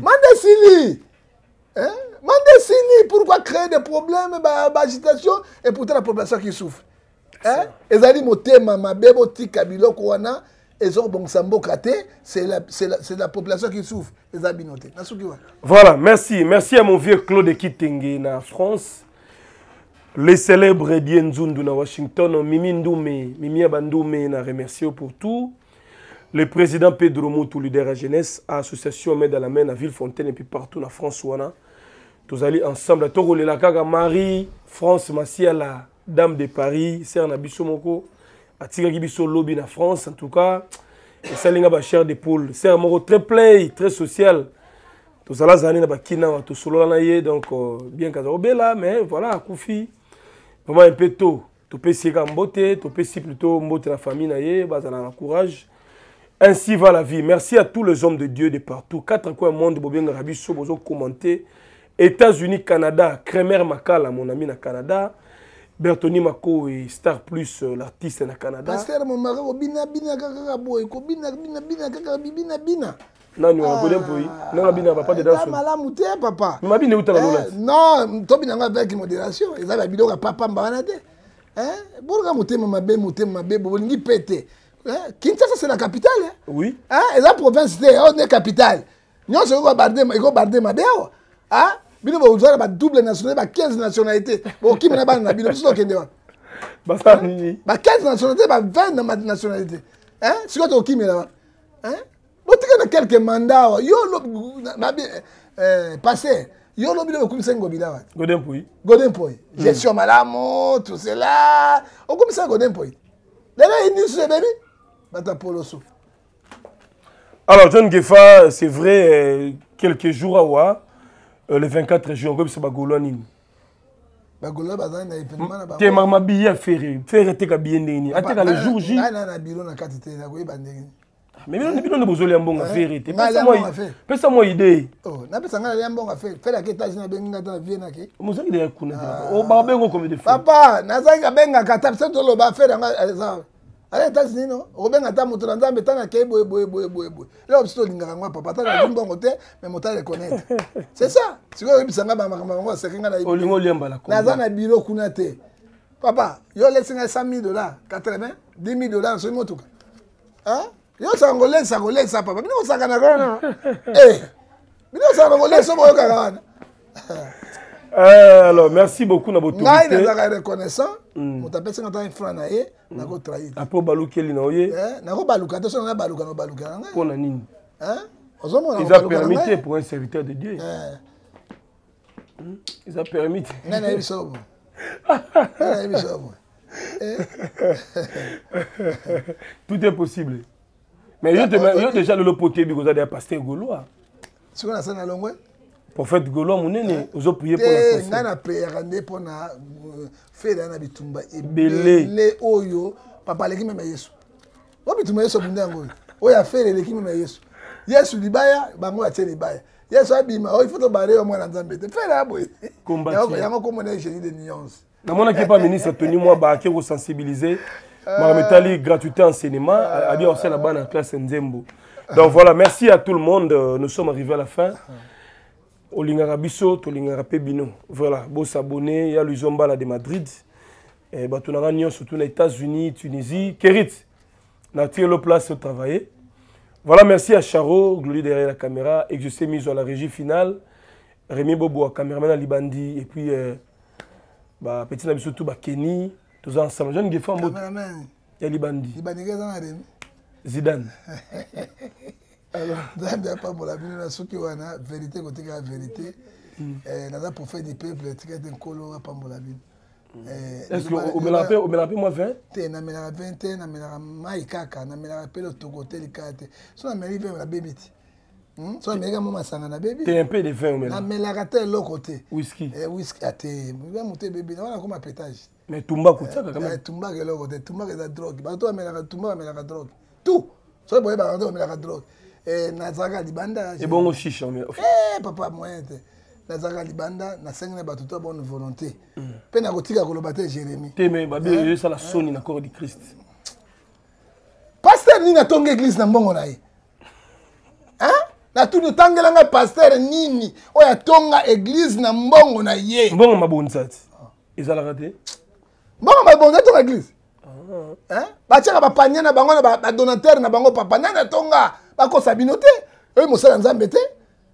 pourquoi créer des problèmes agitation et pourtant la population qui souffre ezali motema mabebo tika biloko wana ezo bongisa mboka te c'est la population qui souffre ezabinote nasuki wana voilà merci à mon vieux Claude Kitenge na France les célèbres Dieu Nzundu na Washington Mimi Ndoumé Mimi Abandoumé na remercier pour tout le président Pedro Moutou leader à jeunesse association main dans la main à Villefontaine et puis partout na France wana tous allés ensemble to la kaka Marie France Masiala Dame de Paris, c'est na biso moko, atika ki biso lobby na France en tout cas, et ça linga ba cher d'épaule, c'est un moko très play, très social. Tout ça là zani na bakina wa to solo na ye donc bien kaza obela mais voilà Koufi vraiment un peu tôt, to pe si ka mbote, to pe si plutôt mbote la famille na ye, ba na courage. Ainsi va la vie. Merci à tous les hommes de Dieu de partout. 4 coins monde bobenga rabiso bozo commenter. États-Unis, Canada, Kremer Makala mon ami na Canada. Bertoni Mako et Star Plus, l'artiste na Canada. Pasteur mon mari bina kaka boy ko bina kaka bina. Nani wa Godin Poi. Non, bina va pas de danse. Malamu te papa. Mais bina uta la lola. Non, to bina avec modération. Ils avaient bidon papa mbana te. Hein? Borga mutema mabe bolingi pété. Hein? Kinshasa c'est la capitale. Hein? Oui. Hein? Et la province c'est on est capitale. Nous on va barder mabe. Hein? Bino ba uzara ba double nationalité, ba 15 nationalités. Bo ki mena ba na bino so kende wa. Ba ça ni. Ba 15 nationalités, ba 20 nationalités. Hein? Si ko to ki mena ba. Hein? Bo tika na quelques mandats. Yo lo passé. Yo lo bilo ko misengo bila. Godin Poi. Godin Poi. Gestion malamu, tout cela. O ko misengo Godin Poi. Là il dit ce bébé. Bata poloso. Alors John Gefa, c'est vrai quelques jours à Wa. Le 24 juin, comme c'est Bagolo Nini. Bagolo bazana na événement na ba. Te mama billet faire te ka bien ndeni. Ateka le jour J. Na biro na katite na ko ibandenge. Mais bien bino ne bozoli ambonga faire te. Pesa moi idée. Oh, na pesa ngala ambonga faire. Faire la étage na benga na vie na ke. Mozali de kuna te. O ba bengo comme de fois. Papa, na zanga benga kata pesa to lo ba faire nga allez États-Unis non Robin ata moto na nzambe tana ke boy là obsto lingaka ngwa papa tana mbongo te mais mota reconnaître c'est ça siko yebisanga ba makambo ngo sekinga na olingo liamba la na zana biro kuna te papa yo lesinga $100,000 $80 $10,000 so motuka hein yo sangolé ça papa bino saka na kona bino sangolé so boyo kaka alors merci beaucoup na boto. Ngai na reconnaissant motapesi ngata un franc na ye na ko trahir. Apo balukeli na oye. Na ko baluka to so na baluka nga. Pour na nini? Hein? Ozomo na ils ont permis pour un serviteur de Dieu. Ils ont permis. Na ibisobo. Na ibisobo. Tout est possible. Mais yo déjà le poté bi ko za des pasteur gaulois. Siko na sana longwe. Prophète Gaulois monene ozo prier pour la personne. Ngana prier rande pour na faire na bitumba ebele oyo papa leki meme Yesu. O bitumba Yesu bundango. Oya faire leki meme Yesu. Yesu libaya bango atie libaya. Yesu abima o il faut to bare o mwana nzambe te. Faire aboy. Combattre. Yango comme on a génie de nuances. Na mona ki pas ministre Tony moi ba ki ko sensibiliser. Marametali gratuité enseignement a bien aussi la bas en classe Nzembo. Donc voilà, merci à tout le monde. Nous sommes arrivés à la fin. Olingara biso tolingara pe bino voilà bo s'abonner ya Luzomba de Madrid et ba tunanga nyo surtout aux États-Unis, Tunisie, Kérit na tielo place au travailler. Voilà, merci à Charo, Gloli derrière la caméra et que je sais mis à la régie finale, Rémi Bobo caméraman à Libandi et puis ba petit na biso tout ba Kenny tous ensemble jeune Gefa mbo ya Libandi Zidane. Alors, Zambia pas pour la vie na soki wana vérité côté la vérité na prophète du peuple tika te nkolo pas pour la vie. Est-ce que au mélape moi 20 te na mela 20 na mela mai kaka na mela pelo to côté likate so na meli la bébiti so na mela mama sanga na bébé t'es un peu de vin au mélape na mela kate lo côté whisky whisky ate va monter bébé na comme pétage mais tumba kutaka quand même tumba ke lo côté tumba ke da drogue ba to mela tumba mela drogue tout so boye ba ndo mela drogue nazaka libanda et bon chicha mais papa moyen te nazaka libanda na sengna batuto bonne volonté pe na kotika koloba te Jérémie te mais babi ça la soni na corps du Christ pasteur ni na tonga église na mbongo na ye hein na tout tangela nga pasteur nini oya tonga église na mbongo na ye mbongo mabonzati ezala raté mbongo mabonzati tonga église hein batiaka bapanye na bango na badonateur na bango papa nani tonga bakosa bino te oyo mosala nzambe te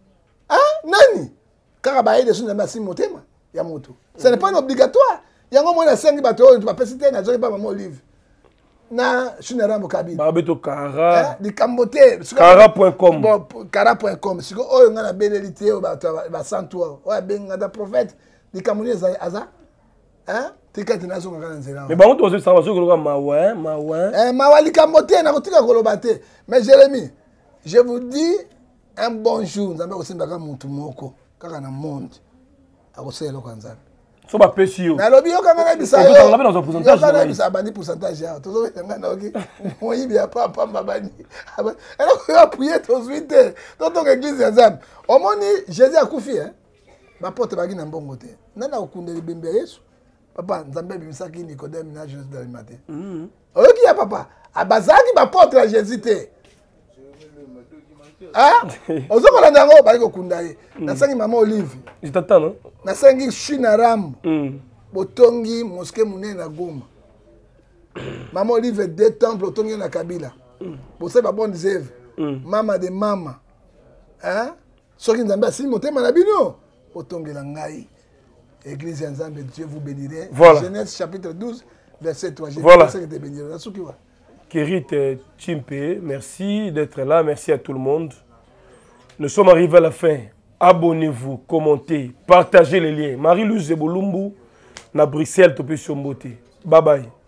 nani kaka bayede so nzambe asimi motema ya moto ce n'est pas obligatoire yango moni asengi bato oyo bapesi te nazoki ba mama olive na Chunerambo Kabila babeto kara likambo te kara.com kara.com siko oyo nga na beleli te oyo basantua oyo abenga da prophète likambo ni ezali aza tikati nazongaka na nzela mais bango tozosala bazokoloka mawa mawa likambo te nakotika koloba te mais Jérémie je vous dis un bon jour nzambe akosimbaka mutu moko kaka na monde akosala eloko ya nzambe so bapesi yo nalobi yokanga nayebisa yoyokanga abandi pourcentage awa tozobenanga naoki moyibi ya papamba bani eloko yo appuye tozwi te totonga église ya nzambe omoni jésus akufi bapote baki na mbongo te nani akokunda libembe ya yesu papa nzambe abimisaki Nicodème na Jésus d'Alima te oyoki ya papa bazalaki bapotre ya jésus te Ah, ozokola nango bali kokunda ye. Nasangi maman Olive. Je t'attends, non? Nasangi Chinaram. Botongi mosquée munene na Goma. Maman Olive 2 temples botongi na Kabila. Bosé ba bonne zève. Mama de mama. Hein? Soki nzambe asili motema na bino. Botongela ngai. Église Nzambe, Dieu vous bénirait. Voilà. Genèse chapitre 12 verset 3. Voilà. Voilà. Kérit Chimpe, merci d'être là, merci à tout le monde. Nous sommes arrivés à la fin. Abonnez-vous, commentez, partagez les liens. Marie-Louise Zebolumbu, na Bruxelles, Topé Somboté. Bye bye.